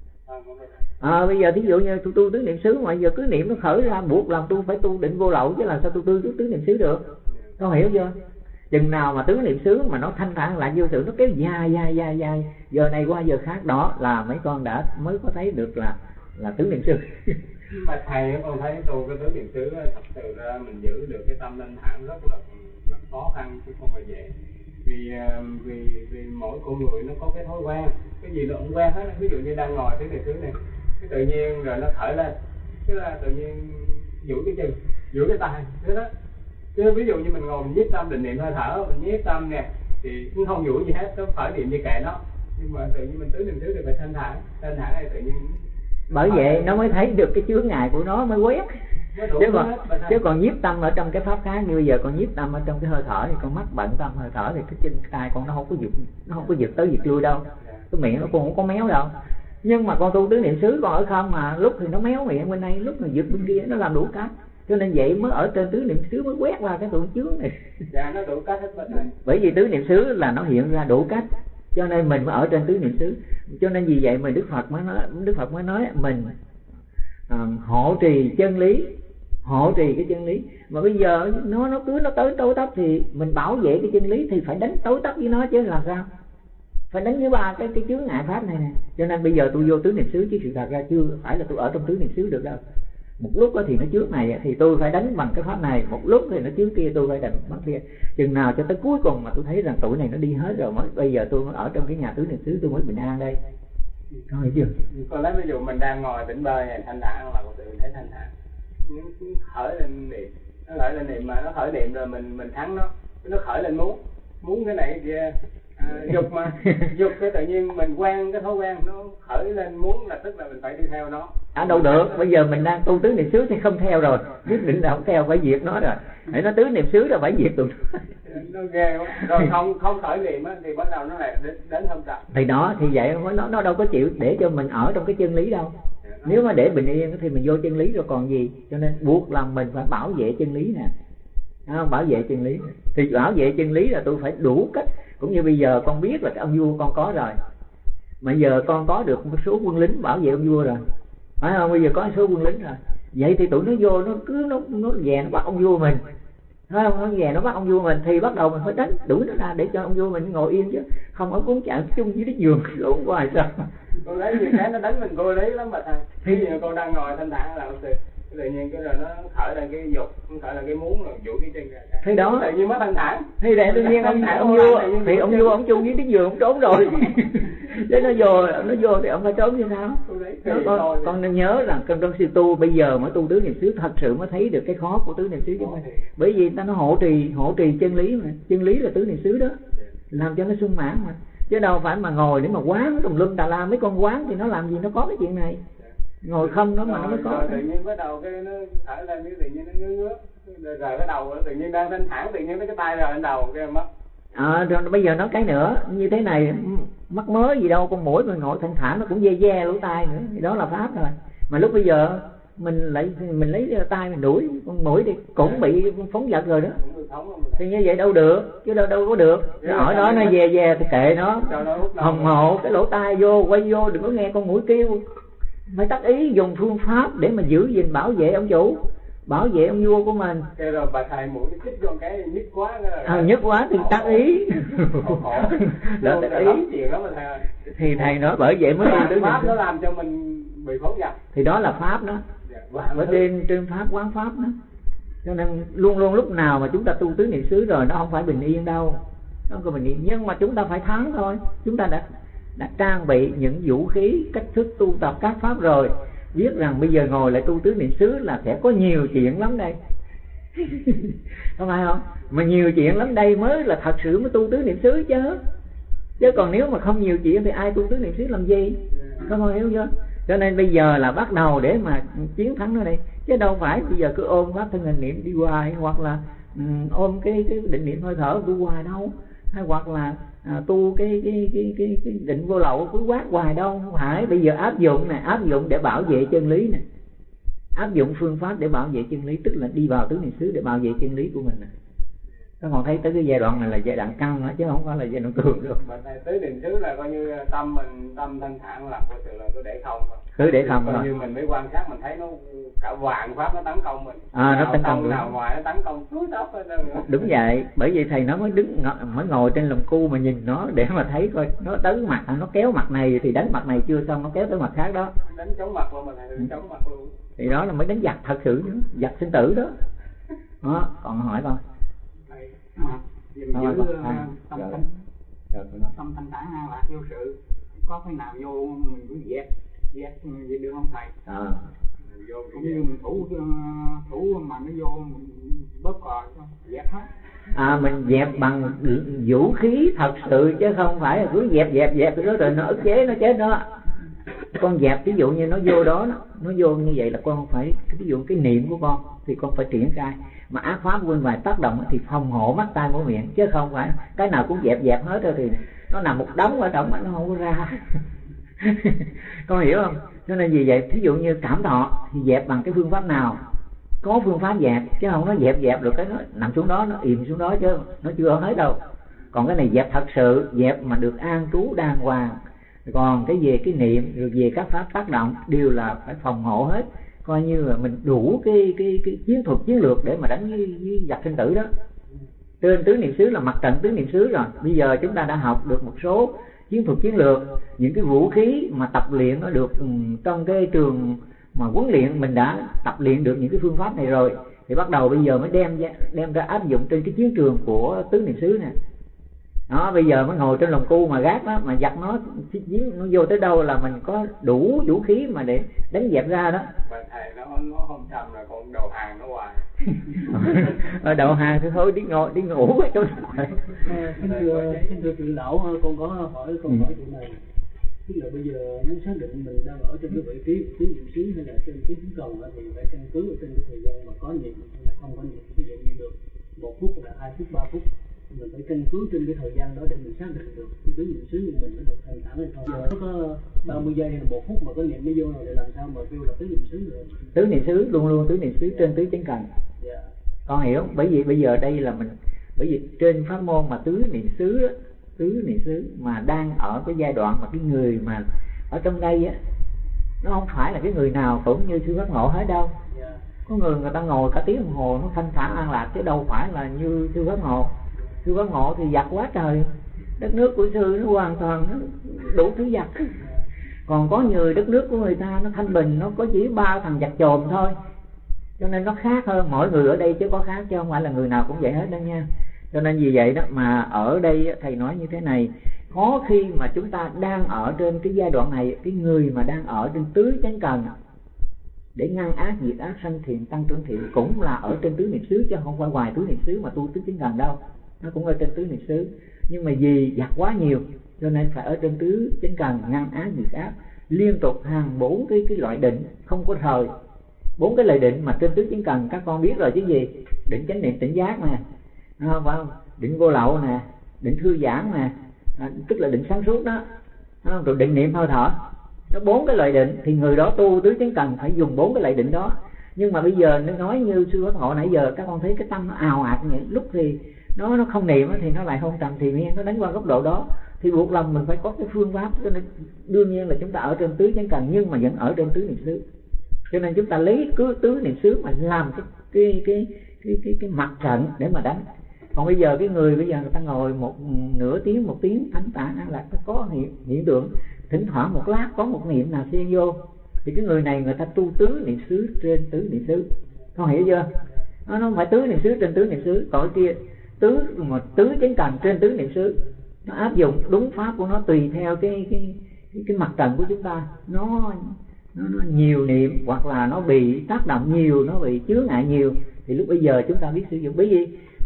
À, bây giờ thí dụ như tu tu tứ niệm xứ mà giờ cứ niệm nó khởi ra buộc lòng tôi phải tu định vô lậu, chứ làm sao tu tu tứ niệm xứ được. Con hiểu chưa? Chừng nào mà tứ niệm xứ mà nó thanh thản lại vô sự nó kéo dài dài dài dài giờ này qua giờ khác, đó là mấy con đã mới có thấy được là là tứ niệm xứ. Mà thầy con thấy tu cái tứ niệm xứ thật sự ra mình giữ được cái tâm thanh thản rất là, là khó khăn chứ không phải dễ. Vì vì vì mỗi con người nó có cái thói quen, cái gì nó cũng quen hết. Ví dụ như đang ngồi tứ niệm xứ này, cái tự nhiên rồi nó khởi lên, tức là tự nhiên giữ cái chân, giữ cái tay thế đó. Chứ ví dụ như mình ngồi mình nhiếp tâm định niệm hơi thở, mình nhiếp tâm nè thì cũng không vũ gì hết, nó khởi niệm như kệ nó. Nhưng mà tự nhiên mình tứ niệm xứ thì phải thanh thản, thanh thản này tự nhiên. Bởi vậy nó mới thấy được cái chướng ngại của nó mới quét. Chứ còn chứ còn nhiếp tâm ở trong cái pháp khác, như bây giờ con nhiếp tâm ở trong cái hơi thở thì con mắt bận tâm hơi thở thì cái chân cái tay con nó không có giật, nó không có giật tới giật lui đâu, cái miệng nó cũng không có méo đâu. Nhưng mà con tu tứ niệm xứ con ở không mà lúc thì nó méo miệng bên đây, lúc mà giật bên kia, nó làm đủ cách. Cho nên vậy mới ở trên tứ niệm xứ mới quét ra cái tụ chướng này. Dạ, nó đủ cách hết bên này. Bởi vì tứ niệm xứ là nó hiện ra đủ cách, cho nên mình mới ở trên tứ niệm xứ. Cho nên vì vậy mà Đức Phật mới nói, Đức Phật mới nói mình à, hộ trì chân lý, hộ trì cái chân lý. Mà bây giờ nó nó cứ nó tới tối tắp thì mình bảo vệ cái chân lý thì phải đánh tối tắp với nó chứ làm sao? Phải đánh với ba cái cái chướng ngại pháp này nè. Cho nên bây giờ tôi vô tứ niệm xứ chứ sự thật ra chưa phải là tôi ở trong tứ niệm xứ được đâu. Một lúc thì nó trước này thì tôi phải đánh bằng cái pháp này, một lúc thì nó trước kia tôi phải đánh bằng kia. Chừng nào cho tới cuối cùng mà tôi thấy rằng tuổi này nó đi hết rồi, mới bây giờ tôi mới ở trong cái nhà tứ niệm xứ tôi mới bình an đây. Có hiểu chưa? Con lấy ví dụ mình đang ngồi tỉnh bơi này thanh thản là một tự thấy thanh thản, nó khởi lên niệm, nó khởi lên niệm mà nó khởi niệm rồi mình mình thắng nó, nó khởi lên muốn muốn cái này cái kia. À, dục mà dục cái tự nhiên mình quen cái thói quen nó khởi lên muốn là tức là mình phải đi theo nó. À đâu được, bây giờ mình đang tu tứ niệm xứ thì không theo rồi, nhất định là không theo, phải diệt nó rồi. Hãy nó tứ niệm xứ rồi phải diệt tụi nó. Nó ghê quá. Rồi không không khởi niệm á thì bắt đầu nó lại đến, đến hôm sau. Thì đó thì vậy nó nó đâu có chịu để cho mình ở trong cái chân lý đâu. Nếu mà để bình yên thì mình vô chân lý rồi còn gì. Cho nên buộc lòng mình phải bảo vệ chân lý nè. Không, bảo vệ chân lý. Thì bảo vệ chân lý là tôi phải đủ cách. Cũng như bây giờ con biết là cái ông vua con có rồi, mà giờ con có được một số quân lính bảo vệ ông vua rồi, phải không? Bây giờ có số quân lính rồi, vậy thì tụi nó vô nó cứ nó nó ghè nó bắt ông vua mình, phải không? Nó ghè nó bắt ông vua mình thì bắt đầu mình phải đánh đuổi nó ra để cho ông vua mình ngồi yên, chứ không ở cuốn chạm chung với cái giường lộn hoài sao? Con lấy nhiều cái nó đánh mình vô lý lắm mà thằng. Thì giờ con đang ngồi thanh thản là tự tự nhiên cái rồi nó khởi lên cái dục, nó khởi lên cái muốn rồi vũ cái chân ra. Thế đó tự nhiên mới thanh thản. Thì để tự nhiên ông ông vua thì ông vua ông chung với cái giường ông trốn rồi. Chứ nó vô nó vô thì ông phải trốn như sao? Con, con nên nhớ rằng trong trong sư tu bây giờ mới tu tứ niệm xứ thật sự mới thấy được cái khó của tứ niệm xứ chứ không. Bởi vì ta nó hộ trì hộ trì chân lý mà, chân lý là tứ niệm xứ đó, làm cho nó sung mãn mà. Chứ đâu phải mà ngồi để mà quán tùm lum tà la, mấy con quán thì nó làm gì nó có cái chuyện này. Ngồi không đó mà nó mới có. Rồi tự nhiên bắt đầu cái nó thở lên cái tự nhiên nó ngứa ngứa. Rồi rời cái đầu tự nhiên đang thanh thản tự nhiên cái tay rời lên đầu cái mất. À, rồi bây giờ nói cái nữa như thế này, mắc mớ gì đâu, con mũi mình ngồi thanh thản nó cũng dê dê lỗ tai nữa, thì đó là pháp rồi. Mà lúc bây giờ mình lấy mình lấy tay mình đuổi con mũi đi cũng bị phóng dật rồi đó, thì như vậy đâu được, chứ đâu đâu có được. Nó ở đó nó dè dè thì kệ nó, hồng hộ cái lỗ tai vô quay vô, đừng có nghe con mũi kêu. Phải tác ý dùng phương pháp để mà giữ gìn bảo vệ ông chủ, bảo vệ ông vua của mình. Cái rồi bà thầy mũi chích vô cái nhức quá rồi. À, nhức quá thì tác ý. Đó tác ý. Thì thầy nói bởi vậy mới tu tứ niệm pháp xứ. nó làm cho mình bị phóng dật. Thì đó là pháp đó. Bởi trên trên pháp quán pháp đó. Cho nên luôn luôn lúc nào mà chúng ta tu tứ niệm xứ rồi nó không phải bình yên đâu. Nó không có bình yên, nhưng mà chúng ta phải thắng thôi. Chúng ta đã đã trang bị những vũ khí, cách thức tu tập các pháp rồi, biết rằng bây giờ ngồi lại tu tứ niệm xứ là sẽ có nhiều chuyện lắm đây. Không phải không? Mà nhiều chuyện lắm đây mới là thật sự mới tu tứ niệm xứ chứ. Chứ còn nếu mà không nhiều chuyện thì ai tu tứ niệm xứ làm gì? Không hiểu chưa? Cho nên bây giờ là bắt đầu để mà chiến thắng nó đây, chứ đâu phải bây giờ cứ ôm pháp thân hình niệm đi hoài, hoặc là um, ôm cái cái định niệm hơi thở đi hoài đâu, hay hoặc là à, tu cái cái, cái cái cái định vô lậu cứ quát hoài đâu. Không phải, bây giờ áp dụng này, áp dụng để bảo vệ chân lý này, áp dụng phương pháp để bảo vệ chân lý, tức là đi vào tứ niệm xứ để bảo vệ chân lý của mình này. Các con thấy tới cái giai đoạn này là giai đoạn căng đó, chứ không phải là giai đoạn cường được. Mà thầy tứ niệm xứ là coi như tâm mình, tâm thanh thản lạc của sự là cứ để không thôi. Cứ để không coi thôi. như mình mới quan sát mình thấy nó cả vạn pháp nó tấn công mình. À, nó tấn công nào ngoài nó tấn công túi tóc hết đâu. Đúng vậy, bởi vậy thầy nó mới đứng mới ngồi trên lồng cu mà nhìn nó để mà thấy coi nó tới mặt, nó kéo mặt này thì đánh mặt này chưa xong nó kéo tới mặt khác đó. Đánh chống mặt luôn, mình thầy chống mặt luôn. Thì đó là mới đánh giặc thật sự, giặc sinh tử đó. Đó, còn hỏi con. À, giữ Đó, uh, à, tâm rồi. thanh Rồi, tâm thanh thản an lạc vô sự, có cái nào vô mình cứ dẹp dẹp vậy được không thầy? À. Cũng như mình thủ thủ mà nó vô mình bóp cò dẹp hết. À, mình dẹp bằng vũ khí thật sự, chứ không phải là cứ dẹp dẹp dẹp đó rồi nó ức chế nó chết đó. Con dẹp ví dụ như nó vô đó, nó vô như vậy là con phải, ví dụ cái niệm của con thì con phải triển khai. Mà ác pháp bên ngoài tác động thì phòng hộ mắt tai mũi miệng, chứ không phải cái nào cũng dẹp dẹp hết rồi thì nó nằm một đống ở trong nó không có ra. Con hiểu không? Cho nên vì vậy ví dụ như cảm thọ thì dẹp bằng cái phương pháp nào, có phương pháp dẹp, chứ không nó dẹp dẹp được cái nó nằm xuống đó, nó im xuống đó chứ nó chưa hết đâu. Còn cái này dẹp thật sự, dẹp mà được an trú đàng hoàng. Còn cái về cái niệm rồi về các pháp tác động đều là phải phòng hộ hết, coi như là mình đủ cái cái cái chiến thuật chiến lược để mà đánh với, với giặc sinh tử đó. Trên tứ niệm xứ là mặt trận tứ niệm xứ rồi. Bây giờ chúng ta đã học được một số chiến thuật chiến lược, những cái vũ khí mà tập luyện nó được um, trong cái trường mà huấn luyện, mình đã tập luyện được những cái phương pháp này rồi, thì bắt đầu bây giờ mới đem đem ra áp dụng trên cái chiến trường của tứ niệm xứ nè. Đó, bây giờ mới ngồi trên lồng cu mà gác đó, mà giặc nó nó vô tới đâu là mình có đủ vũ khí mà để đánh dẹp ra đó. Mà thầy nó nó không chăm là con đầu hàng nó hoài. Ở đầu hàng thì thôi đi ngồi đi ngủ ở chỗ này. Xin thưa xin thưa trưởng lão, con có hỏi câu hỏi chuyện này. Tức là bây giờ nếu xác định mình đang ở trên cái vị trí tứ niệm xứ hay là trên cái xứ cần thì phải căn cứ ở trên cái thời gian mà có niệm hay là không có niệm. Ví dụ như được một phút là hai phút ba phút, mình phải căn cứ trên cái thời gian đó để mình xác định được cái tứ niệm xứ của mình nó được thành thản hay không. Giờ nó có ba mươi giây hay là một phút mà có niệm nó vô rồi thì làm sao mà kêu là tứ niệm xứ rồi? Tứ niệm xứ luôn luôn tứ niệm xứ trên tứ chánh cần. Yeah. Con hiểu? Bởi vì bây giờ đây là mình, bởi vì trên pháp môn mà tứ niệm xứ á, tứ niệm xứ mà đang ở cái giai đoạn mà cái người mà ở trong đây á, nó không phải là cái người nào cũng như sư Phát Ngộ hết đâu. Yeah. Có người người ta ngồi cả tiếng đồng hồ nó thanh thản an lạc, chứ đâu phải là như sư Phát Ngộ. Sư Phát Ngộ thì giặc quá trời, đất nước của sư nó hoàn toàn nó đủ thứ giặc. Còn có người đất nước của người ta nó thanh bình, nó có chỉ ba thằng giặc chồm thôi, cho nên nó khác hơn. Mỗi người ở đây chứ có khác, chứ không phải là người nào cũng vậy hết đâu nha. Cho nên vì vậy đó mà ở đây thầy nói như thế này, có khi mà chúng ta đang ở trên cái giai đoạn này, cái người mà đang ở trên tứ chánh cần để ngăn ác diệt ác sanh thiện tăng trưởng thiện cũng là ở trên tứ niệm xứ, chứ không phải ngoài tứ niệm xứ mà tu tứ chánh cần đâu, nó cũng ở trên tứ niệm xứ. Nhưng mà vì giặc quá nhiều cho nên phải ở trên tứ chánh cần ngăn ác diệt ác, liên tục hàng bốn cái cái loại định không có thời. Bốn cái loại định mà trên tứ chánh cần các con biết rồi chứ gì? Định chánh niệm tỉnh giác nè, à, phải không? Định vô lậu nè, định thư giãn nè, à, tức là định sáng suốt đó, à, rồi định niệm hơi thở. Nó bốn cái loại định thì người đó tu tứ chánh cần phải dùng bốn cái loại định đó. Nhưng mà bây giờ nó nói như sư Phát Ngộ nãy giờ các con thấy cái tâm nó ào ạt như vậy, lúc thì nó nó không niệm thì nó lại không trầm thì miên, nó đánh qua góc độ đó thì buộc lòng mình phải có cái phương pháp. Cho nên đương nhiên là chúng ta ở trên tứ chánh cần nhưng mà vẫn ở trên tứ niệm xứ. Cho nên chúng ta lấy cứ tứ niệm xứ mà làm cái cái cái cái cái, cái mặt trận để mà đánh. Còn bây giờ cái người bây giờ người ta ngồi một nửa tiếng một tiếng thanh tản an lạc, nó có hiện, hiện tượng thỉnh thoảng một lát có một niệm nào xen vô thì cái người này người ta tu tứ niệm xứ trên tứ niệm xứ. Con hiểu chưa? Nó không phải tứ niệm xứ trên tứ niệm xứ, còn cái kia tứ mà tứ chánh cần trên tứ niệm xứ. Nó áp dụng đúng pháp của nó tùy theo cái cái cái, cái mặt trận của chúng ta. Nó Nó, nó nhiều niệm hoặc là nó bị tác động nhiều, nó bị chướng ngại nhiều thì lúc bây giờ chúng ta biết sử dụng. Bởi vì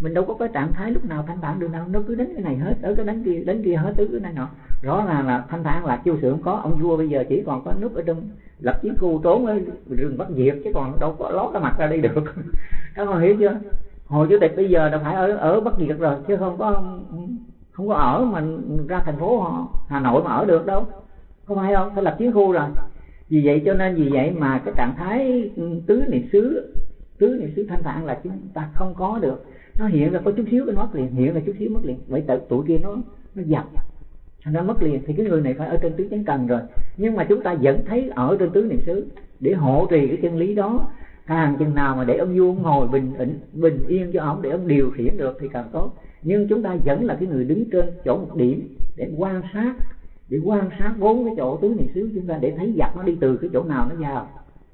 mình đâu có cái trạng thái lúc nào thanh thản được nào, nó cứ đánh cái này hết, tới cái đánh kia, đánh kia hết, tới cái này nọ. Rõ ràng là thanh thản lạc vô sự không có. Ông vua bây giờ chỉ còn có núp ở trong lập chiến khu trốn ở rừng Bắc Diệp, chứ còn đâu có lót cái mặt ra đây được. Các con hiểu chưa? Hồ Chủ tịch bây giờ đã phải ở ở Bắc Diệp rồi, chứ không có không có ở mà ra thành phố Hà Nội mà ở được đâu, có phải không? Phải lập chiến khu rồi. Vì vậy cho nên vì vậy mà cái trạng thái tứ niệm xứ tứ niệm xứ thanh thản là chúng ta không có được. Nó hiện là có chút xíu cái mất liền, hiện là chút xíu mất liền. Vậy tự tụi kia nó nó dập, nó mất liền, thì cái người này phải ở trên tứ chánh cần rồi. Nhưng mà chúng ta vẫn thấy ở trên tứ niệm xứ để hộ trì cái chân lý đó. Càng chừng nào mà để ông vua ngồi bình bình, bình yên cho ông, để ông điều khiển được thì càng tốt. Nhưng chúng ta vẫn là cái người đứng trên chỗ một điểm để quan sát, để quan sát bốn cái chỗ tứ niệm xứ chúng ta, để thấy giặc nó đi từ cái chỗ nào nó vào.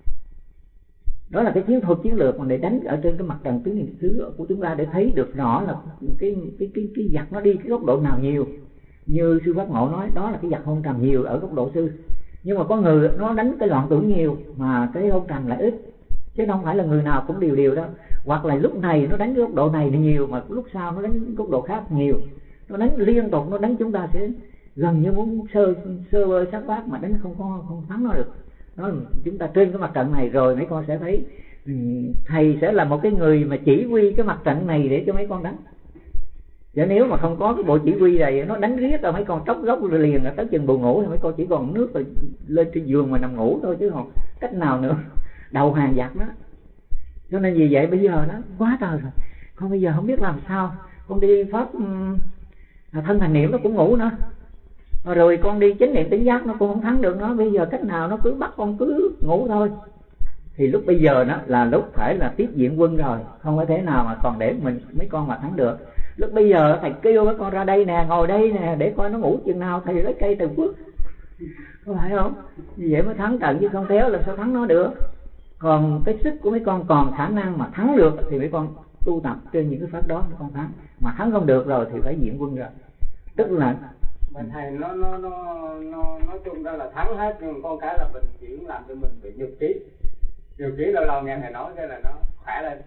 Đó là cái chiến thuật chiến lược mà để đánh ở trên cái mặt trần tứ niệm xứ của chúng ta, để thấy được rõ là cái cái cái cái giặc nó đi cái góc độ nào nhiều. Như sư Phát Ngộ nói, đó là cái giặc hôn trầm nhiều ở góc độ sư. Nhưng mà có người nó đánh cái loạn tưởng nhiều mà cái hôn trầm lại ít, chứ không phải là người nào cũng đều đều đâu. Hoặc là lúc này nó đánh cái góc độ này nhiều, mà lúc sau nó đánh góc độ khác nhiều. Nó đánh liên tục, nó đánh chúng ta sẽ gần như muốn sơ sơ sát bát mà đánh không có không thắng nó được. Đó, chúng ta trên cái mặt trận này rồi mấy con sẽ thấy thầy sẽ là một cái người mà chỉ huy cái mặt trận này để cho mấy con đánh. Chứ nếu mà không có cái bộ chỉ huy này, nó đánh riết rồi mấy con tróc gốc liền là tới chừng buồn ngủ, thì mấy con chỉ còn nước rồi lên trên giường mà nằm ngủ thôi, chứ không cách nào nữa. Đầu hàng giặc đó. Cho nên vì vậy bây giờ đó quá trời rồi, con bây giờ không biết làm sao. Con đi pháp thân hành niệm nó cũng ngủ nữa, rồi con đi chánh niệm tỉnh giác nó cũng không thắng được nó. Bây giờ cách nào nó cứ bắt con cứ ngủ thôi. Thì lúc bây giờ đó là lúc phải là tiếp diện quân rồi, không có thể nào mà còn để mình mấy con mà thắng được. Lúc bây giờ thầy kêu mấy con ra đây nè, ngồi đây nè, để coi nó ngủ chừng nào thầy lấy cây từ phước, có phải không? Như vậy mới thắng trận, chứ không theo là sao thắng nó được. Còn cái sức của mấy con còn khả năng mà thắng được thì mấy con tu tập trên những cái pháp đó mấy con thắng. Mà thắng không được rồi thì phải diện quân rồi. Tức là mà thầy nó nó nó nó nói chung ra là thắng hết, nhưng con cái là mình chỉ làm cho mình bị nhược trí. Nhược trí lâu lâu nghe thầy nói cái là nó khỏe lên.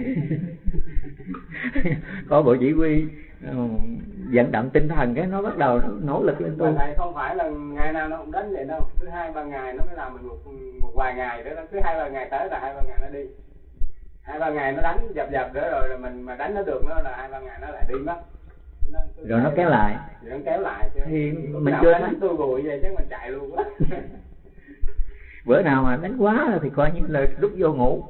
Có bộ chỉ huy vận động tinh thần cái nó bắt đầu nó nỗ lực lên tu. Mà thầy không phải là ngày nào nó cũng đánh vậy đâu, cứ hai ba ngày nó mới làm mình một một vài ngày đó, cứ hai ba ngày tới là hai ba ngày nó đi, hai ba ngày nó đánh dập dập nữa rồi là mình mà đánh nó được nó là hai ba ngày nó lại đi mất. Rồi nó kéo lại. Rồi nó kéo lại chứ. Thì mình chưa đánh tôi bụi vậy chắc mình chạy luôn quá. Bữa nào mà đánh quá thì coi như là rút vô ngủ.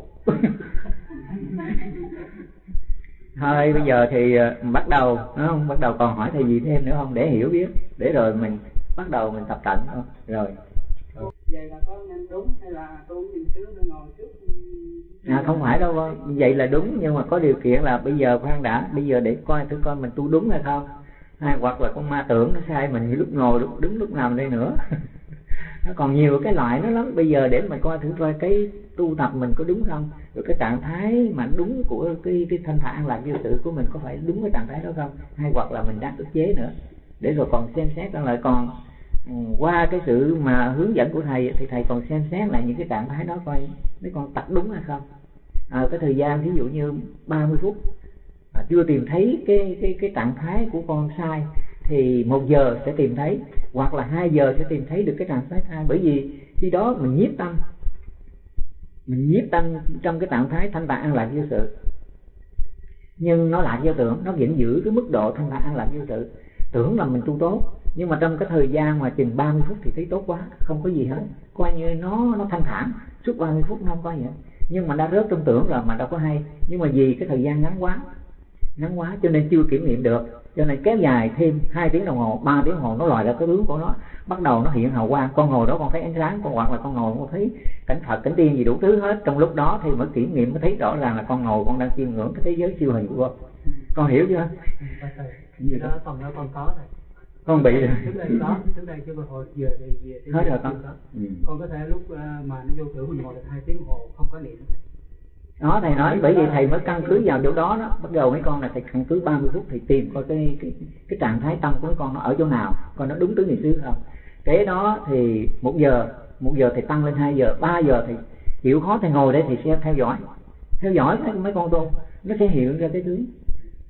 Thôi bây giờ thì bắt đầu, đúng không? Bắt đầu còn hỏi thầy gì thêm nữa không để hiểu biết, để rồi mình bắt đầu mình tập tận thôi. Rồi. Vậy là có nên đúng hay là tu niệm xứ nó ngồi trước? À không phải đâu, vậy là đúng, nhưng mà có điều kiện là bây giờ khoan đã, bây giờ để coi thử coi mình tu đúng hay không. Hay hoặc là con ma tưởng nó sai mình lúc ngồi lúc đứng lúc nào đây nữa. Nó còn nhiều cái loại nó lắm. Bây giờ để mà coi thử coi cái tu tập mình có đúng không, rồi cái trạng thái mà đúng của cái cái thanh thản an lạc vô sự của mình có phải đúng cái trạng thái đó không, hay hoặc là mình đang ức chế nữa, để rồi còn xem xét lại. Còn um, qua cái sự mà hướng dẫn của thầy thì thầy còn xem xét lại những cái trạng thái đó coi mấy con tập đúng hay không. À, cái thời gian ví dụ như ba mươi phút à, chưa tìm thấy cái cái cái trạng thái của con sai thì một giờ sẽ tìm thấy, hoặc là hai giờ sẽ tìm thấy được cái trạng thái sai. Bởi vì khi đó mình nhiếp tâm, mình nhiếp tâm trong cái trạng thái thanh tạng an lạc vô sự, nhưng nó lạc vô tưởng, nó vẫn giữ cái mức độ thanh tạng an lạc vô sự. Tưởng là mình tu tốt, nhưng mà trong cái thời gian mà chừng ba mươi phút thì thấy tốt quá, không có gì hết, coi như nó nó thanh thản suốt ba mươi phút nó không có gì hết. Nhưng mà đã rớt trong tưởng rồi mà đâu có hay. Nhưng mà vì cái thời gian ngắn quá, ngắn quá cho nên chưa kiểm nghiệm được, cho nên kéo dài thêm hai tiếng đồng hồ, ba tiếng đồng hồ nó lòi ra cái tướng của nó, bắt đầu nó hiện hào quang. Con ngồi đó con thấy ánh sáng, con hoặc là con ngồi con thấy cảnh Phật cảnh tiên gì đủ thứ hết. Trong lúc đó thì mới kiểm nghiệm, mới thấy rõ ràng là con ngồi con đang chiêm ngưỡng cái thế giới siêu hình của con. Con hiểu chưa? Gì đó phần đó con có rồi. Con bị rồi. Trước đây có, trước đây chứ hồi về về về hết rồi con. Ừ. Con có thể lúc mà nó vô tưởng mình ngồi được hai tiếng đồng hồ không có niệm. Đó thầy nói, bởi vì thầy mới căn cứ vào chỗ đó đó. Bắt đầu mấy con là thầy căn cứ ba mươi phút thì tìm coi cái cái cái trạng thái tâm của mấy con nó ở chỗ nào, coi nó đúng tứ niệm xứ không. Cái đó thì một giờ, một giờ thì tăng lên hai giờ, ba giờ thì chịu khó thầy ngồi đây thì sẽ theo dõi, theo dõi mấy con tu, nó sẽ hiện ra cái tướng.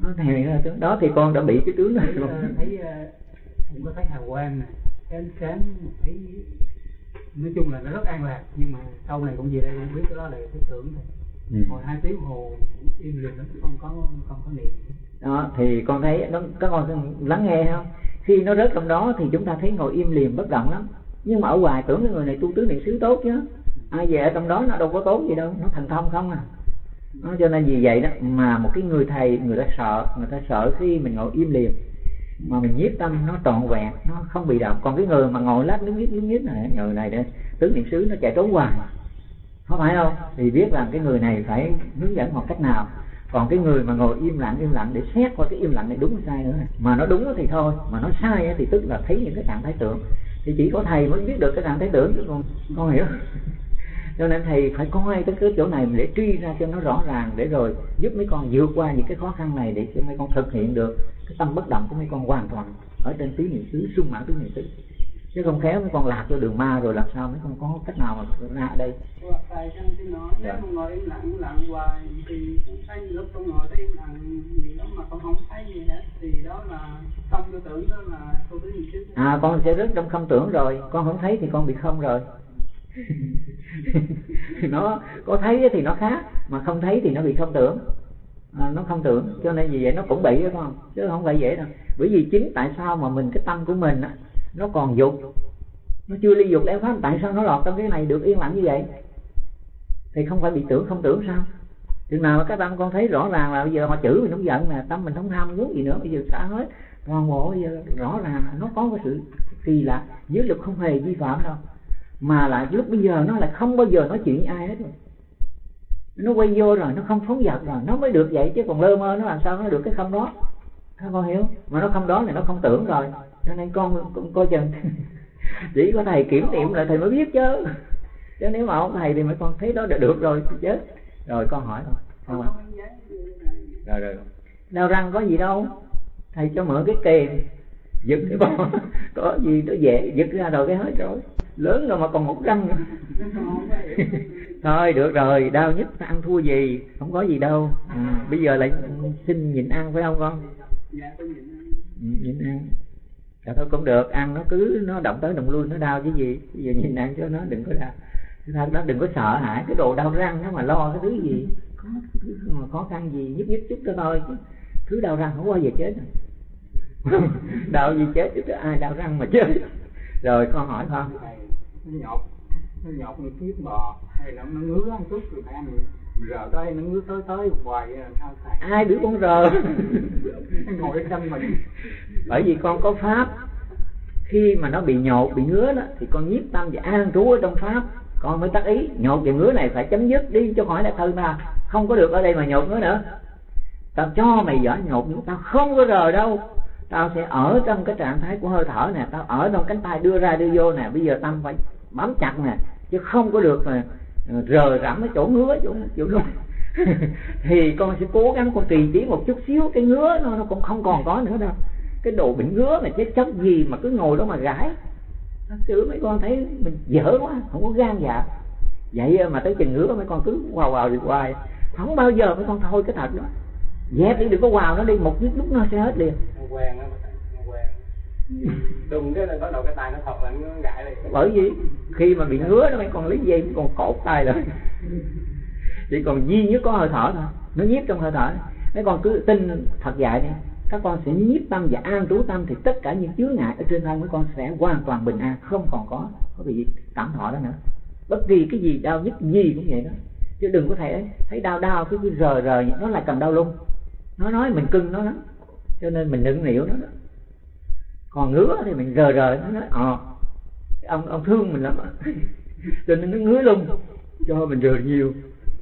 nó thèm ra tướng đó thì con đã bị cái tướng này rồi. Thấy không có thấy hào quang nè, cái ánh sáng thấy nói chung là nó rất an lạc, nhưng mà sau này cũng về đây cũng biết cái đó là cái tưởng thôi. Ừ. Ngồi hai tiếng hồ im lìm nó không có không có niệm. Đó thì con thấy nó, các con lắng nghe không? Khi nó rớt trong đó thì chúng ta thấy ngồi im lìm bất động lắm, nhưng mà ở ngoài tưởng cái người này tu tứ niệm xứ tốt chứ, ai về ở trong đó nó đâu có tốt gì đâu, nó thành thông không à. Nó cho nên vì vậy đó mà một cái người thầy người ta sợ, người ta sợ khi mình ngồi im lìm mà mình nhiếp tâm nó trọn vẹn, nó không bị động. Còn cái người mà ngồi lát lúng nhít lúng nhít này, người này để tứ niệm xứ nó chạy trốn hoài, không phải đâu, thì biết rằng cái người này phải hướng dẫn một cách nào. Còn cái người mà ngồi im lặng im lặng để xét qua cái im lặng này đúng hay sai nữa, mà nó đúng thì thôi, mà nó sai thì tức là thấy những cái trạng thái tưởng, thì chỉ có thầy mới biết được cái trạng thái tưởng chứ con con hiểu. Cho nên thầy phải coi tới cái chỗ này để truy ra cho nó rõ ràng, để rồi giúp mấy con vượt qua những cái khó khăn này, để cho mấy con thực hiện được cái tâm bất động của mấy con hoàn toàn ở trên tứ niệm xứ, sung mãn tứ niệm xứ. Chứ không khéo mấy con lạc vô đường ma rồi làm sao mấy con có cách nào mà ra ở đây. Thầy cho tôi nói, nếu mà ngồi im lặng lặng hoài thì cũng thấy lúc con ngồi im lặng gì đó mà con không thấy gì hết, thì đó là không tư tưởng, đó là không tứ niệm xứ. À, con sẽ rớt trong không tưởng rồi, con không thấy thì con bị không rồi. Nó có thấy thì nó khác, mà không thấy thì nó bị không tưởng, à, nó không tưởng, cho nên vì vậy nó cũng bị đó con, chứ không phải dễ đâu. Bởi vì chính tại sao mà mình cái tâm của mình á, nó còn dục, nó chưa ly dục lẽ pháp, tại sao nó lọt trong cái này được yên lặng như vậy? Thì không phải bị tưởng không tưởng sao? Chừng nào mà các bạn con thấy rõ ràng là bây giờ họ chửi mình không giận nè, tâm mình không ham muốn gì nữa, bây giờ xả hết toàn bộ, bây giờ rõ ràng nó có cái sự kỳ lạ, giới luật không hề vi phạm đâu, mà lại lúc bây giờ nó lại không bao giờ nói chuyện với ai hết rồi. Nó quay vô rồi, nó không phóng dật rồi, nó mới được vậy, chứ còn lơ mơ nó làm sao nó được cái không đó. Các con hiểu? Mà nó không đó thì nó không tưởng rồi, cho nên con, con coi chừng. Chỉ có thầy kiểm nghiệm lại thầy mới biết chứ, chứ nếu mà không thầy thì mấy con thấy đó đã được rồi chứ. Rồi con hỏi thôi, không à? Rồi rồi, đau răng có gì đâu, thầy cho mượn cái kềm giật cái bò, có gì nó dễ giật ra rồi cái hết rồi, lớn rồi mà còn một răng nữa. Thôi được rồi, đau nhất ăn thua gì, không có gì đâu. À, bây giờ lại xin nhịn ăn phải không con? Dạ tôi nhịn ăn. Ừ, nhịn ăn. Dạ thôi cũng được, ăn nó cứ nó động tới động lui nó đau chứ gì, bây giờ nhịn ăn cho nó đừng có đau. Thật đó, đừng có sợ hãi cái đồ đau răng nó mà lo cái thứ gì, có thứ mà khó khăn gì nhức nhức chút cho thôi, chứ thứ đau răng không bao giờ chết. Đau gì chết chứ ai đau răng mà chết. Rồi con hỏi con. Nó nhột, nó nhột một chiếc bò hay là nó ngứa ăn chút rồi phải ăn rờ tới, nó ngứa tới tới hoài làm sao thầy? Ai biết con rờ? Ngồi ở trong mình. Bởi vì con có pháp, khi mà nó bị nhột bị ngứa đó thì con nhiếp tâm và an trú ở trong pháp, con mới tác ý nhột và ngứa này phải chấm dứt đi cho khỏi là thân ta, không có được ở đây mà nhột ngứa nữa. Tao cho mày giỏi nhột ngứa, tao không có rờ đâu, tao sẽ ở trong cái trạng thái của hơi thở nè, tao ở trong cánh tay đưa ra đưa vô nè, bây giờ tâm phải bám chặt nè, chứ không có được mà rờ rẫm cái chỗ ngứa chỗ chỗ luôn. Thì con sẽ cố gắng con trì trí một chút xíu, cái ngứa nó nó cũng không còn có nữa đâu. Cái đồ bệnh ngứa mà chết chóc gì mà cứ ngồi đó mà gãi, thật sự mấy con thấy mình dở quá, không có gan dạ vậy mà tới chừng ngứa mấy con cứ quào quào đi hoài, không bao giờ mấy con thôi cái thật đó. Dẹp đi, đừng có quào nó đi, một chút lúc nó sẽ hết liền. Nó quen á, nó quen. Đùng cái là bắt đầu cái tay nó thọc là nó gãi liền. Bởi vì khi mà bị ngứa nó mấy con lấy dây mấy con cột tay rồi. Chỉ còn duy nhất có hơi thở thôi, nó nhiếp trong hơi thở. Mấy con cứ tin thật dạy đi, các con sẽ nhiếp tâm và an trú tâm thì tất cả những chướng ngại ở trên thân mấy con sẽ hoàn toàn bình an, không còn có có bị cảm thọ đó nữa. Bất kỳ cái gì đau nhất gì cũng vậy đó, chứ đừng có thể thấy đau đau cứ cứ rờ rờ nó lại cần đau lung, nó nói mình cưng nó lắm, cho nên mình nựng nịu nó đó. Còn ngứa thì mình rờ rờ nó nói ờ ông ông thương mình lắm cho nên nó ngứa lung cho mình rờ nhiều.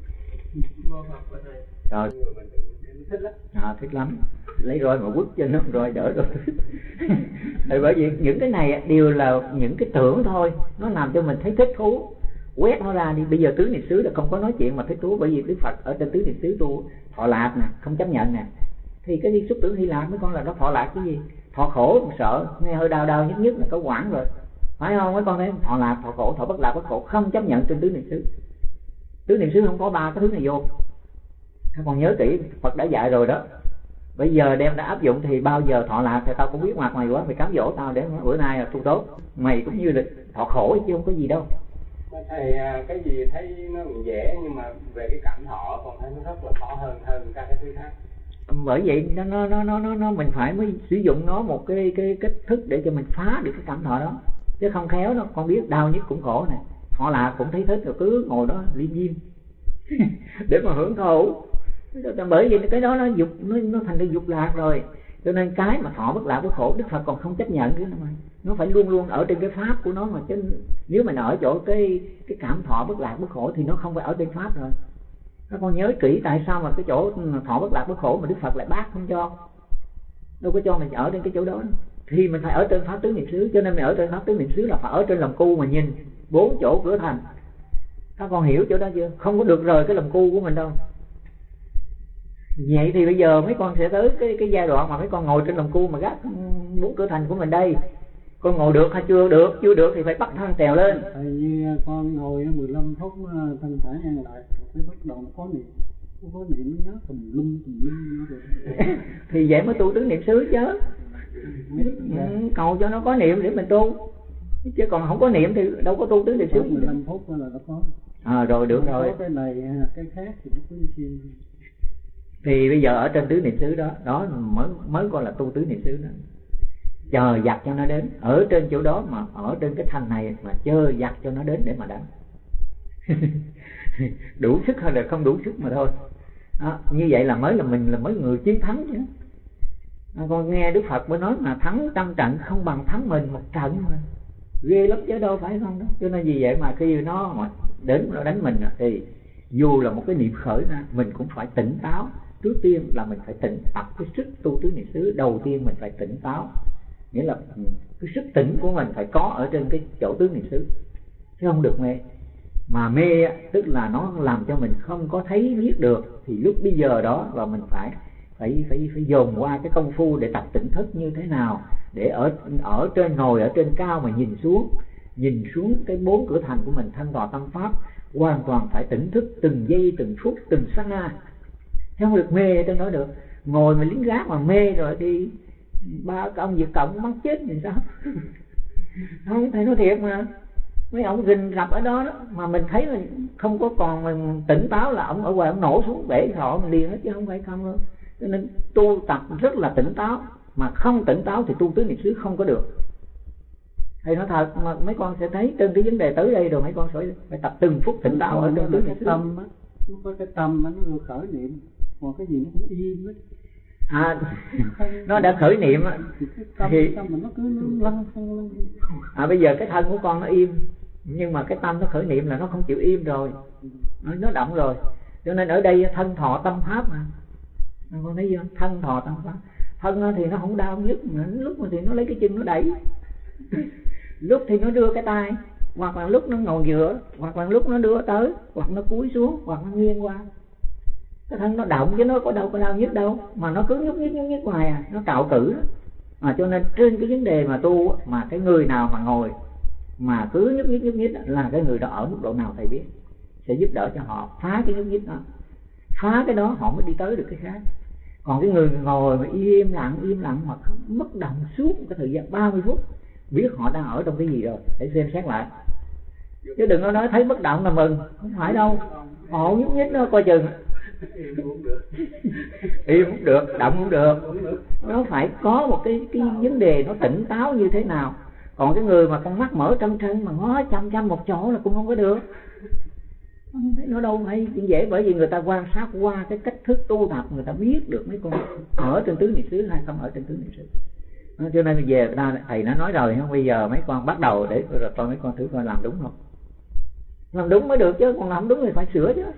Rồi thích lắm, à, thích lắm, lấy roi mà quất cho nó roi đỡ rồi. Thì bởi vì những cái này đều là những cái tưởng thôi, nó làm cho mình thấy thích thú, quét nó ra đi. Bây giờ tứ niệm xứ là không có nói chuyện mà thích thú, bởi vì Đức Phật ở trên tứ niệm xứ tu thọ lạc nè, không chấp nhận nè, thì cái xúc tưởng Hy Lạc mấy con là nó thọ lạc cái gì, thọ khổ còn sợ, nghe hơi đau đau nhức nhức là có quảng rồi, phải không mấy con thấy thọ lạc thọ khổ thọ bất lạc bất khổ không chấp nhận trên tứ niệm xứ. Tứ niệm xứ không có ba cái thứ này vô, các con nhớ kỹ, Phật đã dạy rồi đó. Bây giờ đem đã áp dụng thì bao giờ thọ lạc thì tao cũng biết mặt mày quá, mày cám dỗ tao để bữa nay là tu tốt. Mày cũng như là thọ khổ chứ không có gì đâu. Thầy cái gì thấy nó dễ nhưng mà về cái cảm thọ còn thấy nó rất là khó hơn hơn các cái thứ khác. Bởi vậy nó nó nó nó nó, nó mình phải mới sử dụng nó một cái cái cách thức để cho mình phá được cái cảm thọ đó, chứ không khéo nó con biết đau nhất cũng khổ này, họ là cũng thấy thích rồi cứ ngồi đó liêm diêm để mà hưởng thụ. Bởi vì cái đó nó dục nó, nó thành cái dục lạc rồi, cho nên cái mà thọ bất lạc bất khổ Đức Phật còn không chấp nhận cái mà nó phải luôn luôn ở trên cái pháp của nó mà, chứ nếu mà nó ở chỗ cái cái cảm thọ bất lạc bất khổ thì nó không phải ở trên pháp rồi. Nó con nhớ kỹ tại sao mà cái chỗ thọ bất lạc bất khổ mà Đức Phật lại bác không cho, đâu có cho mình ở trên cái chỗ đó. Thì mình phải ở trên pháp tứ niệm xứ, cho nên mình ở trên pháp tứ niệm xứ là phải ở trên lòng cu mà nhìn bốn chỗ cửa thành. Các con hiểu chỗ đó chưa? Không có được rời cái lòng cu của mình đâu. Vậy thì bây giờ mấy con sẽ tới cái cái giai đoạn mà mấy con ngồi trên lòng cu mà gác bốn cửa thành của mình đây. Con ngồi được hay chưa được? Chưa được thì phải bắt thân trèo lên. Tại vì con ngồi mười lăm phút thân thể ăn lại phải bắt đầu có niệm, có niệm nó nhớ tùm lum tùm lum rồi. Thì vậy mới tu tứ niệm xứ chứ. Ừ, cầu cho nó có niệm để mình tu, chứ còn không có niệm thì đâu có tu tứ niệm xứ. mười lăm phút là nó có. À rồi được nó rồi. Có cái này cái khác thì nó cứ xin. Thì bây giờ ở trên tứ niệm xứ đó, đó mới mới gọi là tu tứ niệm xứ đó. Chờ giặt cho nó đến, ở trên chỗ đó mà ở trên cái thành này mà chờ giặt cho nó đến để mà đánh. Đủ sức hay là không đủ sức mà thôi. Đó, như vậy là mới là mình là mới người chiến thắng chứ. À, con nghe Đức Phật mới nói là thắng trăm trận không bằng thắng mình một trận mà. Ghê lắm chứ đâu phải không đó. Cho nên vì vậy mà khi nó mà đến nó đánh mình thì dù là một cái niệm khởi ra mình cũng phải tỉnh táo. Trước tiên là mình phải tỉnh tập cái sức tu tứ niệm xứ, đầu tiên mình phải tỉnh táo, nghĩa là cái sức tỉnh của mình phải có ở trên cái chỗ tứ niệm xứ, chứ không được mê. Mà mê tức là nó làm cho mình không có thấy biết được, thì lúc bây giờ đó là mình phải phải phải phải dồn qua cái công phu để tập tỉnh thức như thế nào, để ở ở trên ngồi ở trên cao mà nhìn xuống, nhìn xuống cái bốn cửa thành của mình, thanh tọa tâm pháp, hoàn toàn phải tỉnh thức từng giây từng phút từng sát na, không được mê trên đó được. Ngồi mà lính gác mà mê rồi đi ba cái ông Việt Cộng mắc chết thì sao? Không, thầy nói thiệt mà, mấy ông rình rập ở đó, đó mà mình thấy là không có còn mình tỉnh táo là ông ở ngoài ông nổ xuống bể thọ mình liền đó, chứ không phải không đâu. Cho nên tu tập rất là tỉnh táo, mà không tỉnh táo thì tu tứ niệm xứ không có được. Thầy nói thật mà mấy con sẽ thấy trên cái vấn đề tới đây rồi mấy con phải, phải tập từng phút tỉnh táo ở trong tứ niệm xứ. Tâm á, nó có cái tâm nó được khởi niệm, còn cái gì nó cũng im hết. À, nó đã khởi niệm á thì tâm mình nó cứ lăn lăn lăn. À bây giờ cái thân của con nó im, nhưng mà cái tâm nó khởi niệm là nó không chịu im rồi, nó, nó động rồi. Cho nên ở đây thân thọ tâm pháp mà, con thấy chưa? Thân thọ tâm pháp. Thân thì nó không đau nhất, mà lúc thì nó lấy cái chân nó đẩy, lúc thì nó đưa cái tay, hoặc là lúc nó ngồi dựa, hoặc là lúc nó đưa tới, hoặc nó cúi xuống, hoặc nó nghiêng qua. Cái thân nó động chứ nó có đâu có đau nhất đâu, mà nó cứ nhúc nhích nhúc nhích hoài à, nó cạo cử đó. À, cho nên trên cái vấn đề mà tu mà cái người nào mà ngồi mà cứ nhúc nhích nhúc nhích là cái người đó ở mức độ nào thầy biết, sẽ giúp đỡ cho họ phá cái nhúc nhích đó, phá cái đó họ mới đi tới được cái khác. Còn cái người ngồi mà im lặng im lặng hoặc mất động suốt cái thời gian ba mươi phút, biết họ đang ở trong cái gì rồi, để xem xét lại. Chứ đừng có nói thấy bất động là mừng, không phải đâu, họ nhúc nhích nó coi chừng. Im cũng được, im cũng được, động cũng được. Nó phải có một cái cái vấn đề nó tỉnh táo như thế nào. Còn cái người mà con mắt mở trân trân mà ngó chăm chăm một chỗ là cũng không có được. Nó đâu phải chuyện dễ, bởi vì người ta quan sát qua cái cách thức tu tập, người ta biết được mấy con ở trên tứ niệm xứ hay không ở trên tứ niệm xứ. Cho nên về thầy đã nói rồi, không bây giờ mấy con bắt đầu để rồi coi mấy con thử coi làm đúng không. Làm đúng mới được chứ, còn làm đúng thì phải sửa chứ.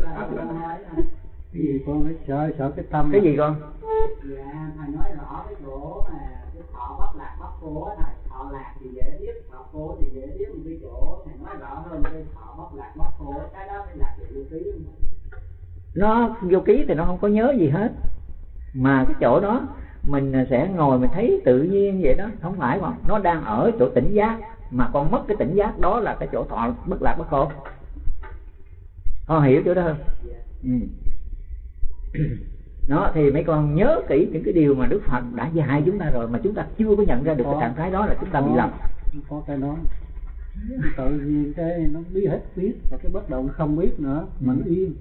Cái gì con phải sợ sợ cái tâm. Cái gì con? Dạ, thầy nói rõ cái chỗ mà cái thọ bất lạc bất khổ này, thọ lạc thì dễ biết, thọ khổ thì dễ biết. Một cái chỗ thầy nói rõ hơn cái thọ bất lạc bất khổ, cái đó phải lạc về vô ký không? Nó vô ký thì nó không có nhớ gì hết, mà cái chỗ đó mình sẽ ngồi mình thấy tự nhiên vậy đó, không phải mà nó đang ở chỗ tỉnh giác, mà con mất cái tỉnh giác đó là cái chỗ thọ bất lạc bất khổ. Con hiểu chỗ đó không? Ừ. nó thì mấy con nhớ kỹ những cái điều mà Đức Phật đã dạy chúng ta rồi mà chúng ta chưa có nhận ra được. Có. Cái trạng thái đó là chúng ta bị lầm. Có cái nói tự nhiên cái nó biết hết biết, và cái bắt đầu nó không biết nữa mà nó yên.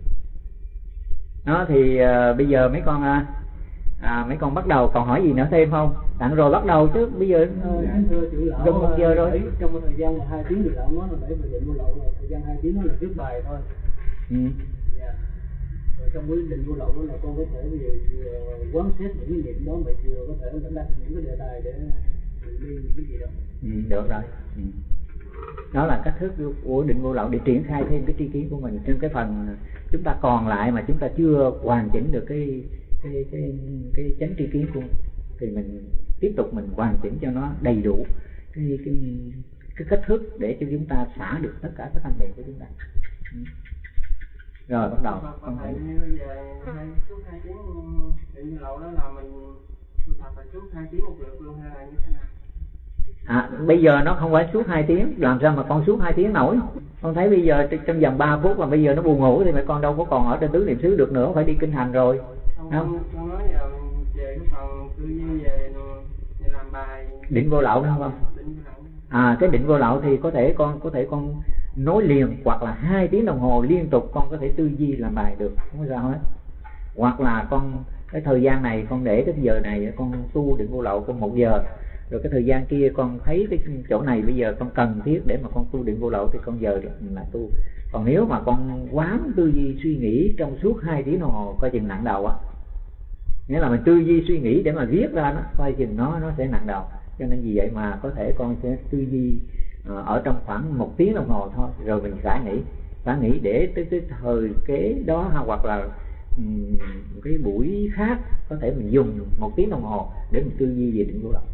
Nó thì uh, bây giờ mấy con uh, à, mấy con bắt đầu còn hỏi gì nữa thêm không? Tặng rồi bắt đầu chứ bây giờ gần một giờ rồi. Trong một thời gian mà hai tiếng thì lão nói là để về định vô lậu rồi, thời gian hai tiếng nó là viết bài thôi. Ừ. Yeah. Rồi trong cái định vô lậu đó là con có thể vừa, vừa quán xét những cái niệm đó mà vừa có thể đặt những cái đề tài để mình đi những cái gì đó. Ừ, được rồi. Ừ. Đó là cách thức của định vô lậu để triển khai thêm cái tri kiến của mình trên cái phần chúng ta còn lại mà chúng ta chưa hoàn chỉnh được cái cái cái cái chánh tri kiến của mình, thì mình tiếp tục mình hoàn chỉnh cho nó đầy đủ cái cái cái cách thức để cho chúng ta xả được tất cả các thanh niệm của chúng ta. Ừ. Rồi bắt đầu. Còn thầy như về hai suốt hai tiếng định vô lậu đó là mình tu tập là suốt hai tiếng một lượt luôn hay là như thế nào? À, bây giờ nó không phải suốt hai tiếng, làm sao mà con suốt hai tiếng nổi? Con thấy bây giờ trong vòng ba phút là bây giờ nó buồn ngủ thì mẹ con đâu có còn ở trên tứ niệm xứ được nữa, phải đi kinh hành rồi. Không, không? Con nói giờ về cái phần tư duy về làm bài định vô lậu đúng không? À, cái định vô lậu thì có thể con có thể con nối liền hoặc là hai tiếng đồng hồ liên tục con có thể tư duy làm bài được, không có sao hết. Hoặc là con cái thời gian này con để cái giờ này con tu định vô lậu con một giờ, rồi cái thời gian kia con thấy cái chỗ này bây giờ con cần thiết để mà con tu định vô lậu thì con giờ là tu. Còn nếu mà con quán tư duy suy nghĩ trong suốt hai tiếng đồng hồ coi chừng nặng đầu á, nghĩa là mình tư duy suy nghĩ để mà viết ra nó coi chừng nó nó sẽ nặng đầu. Cho nên vì vậy mà có thể con sẽ tư duy uh, ở trong khoảng một tiếng đồng hồ thôi, rồi mình xả nghỉ xả nghỉ để tới cái thời kế đó, hoặc là um, cái buổi khác có thể mình dùng một tiếng đồng hồ để mình tư duy về định vô lậu.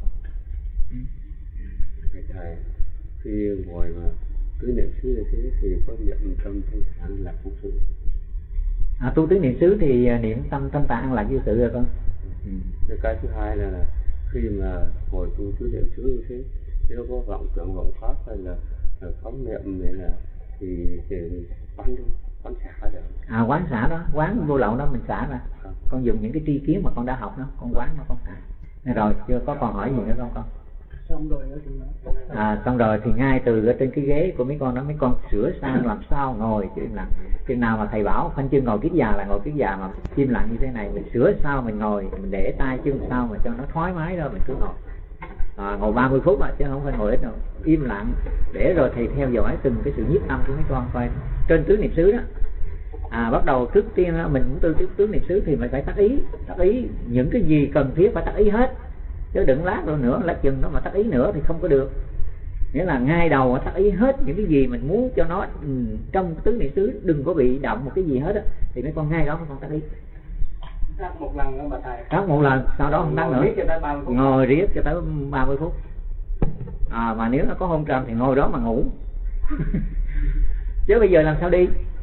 Thầy khi ngồi mà tứ niệm xứ như thế thì có niệm tâm thanh thản là phúc sự. À, tu tứ niệm xứ thì niệm tâm thanh thản là vô sự rồi con. Ừ. Cái, cái thứ hai là, là khi mà ngồi tu tứ niệm xứ như thế, nếu có vọng tưởng vọng pháp hay là, là phóng niệm này là thì thì quán quán xả được. À, quán xả đó, quán vô lậu đó mình xả ra. À. Con dùng những cái tri kiến mà con đã học đó, con quán nó con xả. Rồi chưa có còn hỏi gì nữa không con? Xong rồi đó. À, xong rồi thì ngay từ ở trên cái ghế của mấy con đó mấy con sửa sang làm sao ngồi chứ im lặng. Chừng nào mà thầy bảo khoanh chân ngồi kiết già là ngồi kiết già, mà im lặng như thế này mình sửa sao mình ngồi, mình để tay chân sao mà cho nó thoải mái đó mình cứ ngồi. À, ngồi ba mươi phút đó, chứ không phải ngồi ít đâu. Im lặng để rồi thầy theo dõi từng cái sự nhiếp tâm của mấy con coi trên tứ niệm xứ đó. À, bắt đầu trước tiên đó, mình cũng tư tứ, tứ niệm xứ thì mình phải tác ý, tác ý những cái gì cần thiết phải tác ý hết, chứ đừng lát rồi nữa lát chừng nó mà tác ý nữa thì không có được. Nghĩa là ngay đầu tác ý hết những cái gì mình muốn cho nó ừ, trong tứ niệm xứ đừng có bị động một cái gì hết á, thì mấy con ngay đó mấy con tác ý. Tác một lần nữa mà thầy. Tác một lần, sau đó không tác nữa. Ngồi riết cho tới ba mươi phút. À, mà nếu nó có hôn trầm thì ngồi đó mà ngủ. Chứ bây giờ làm sao đi?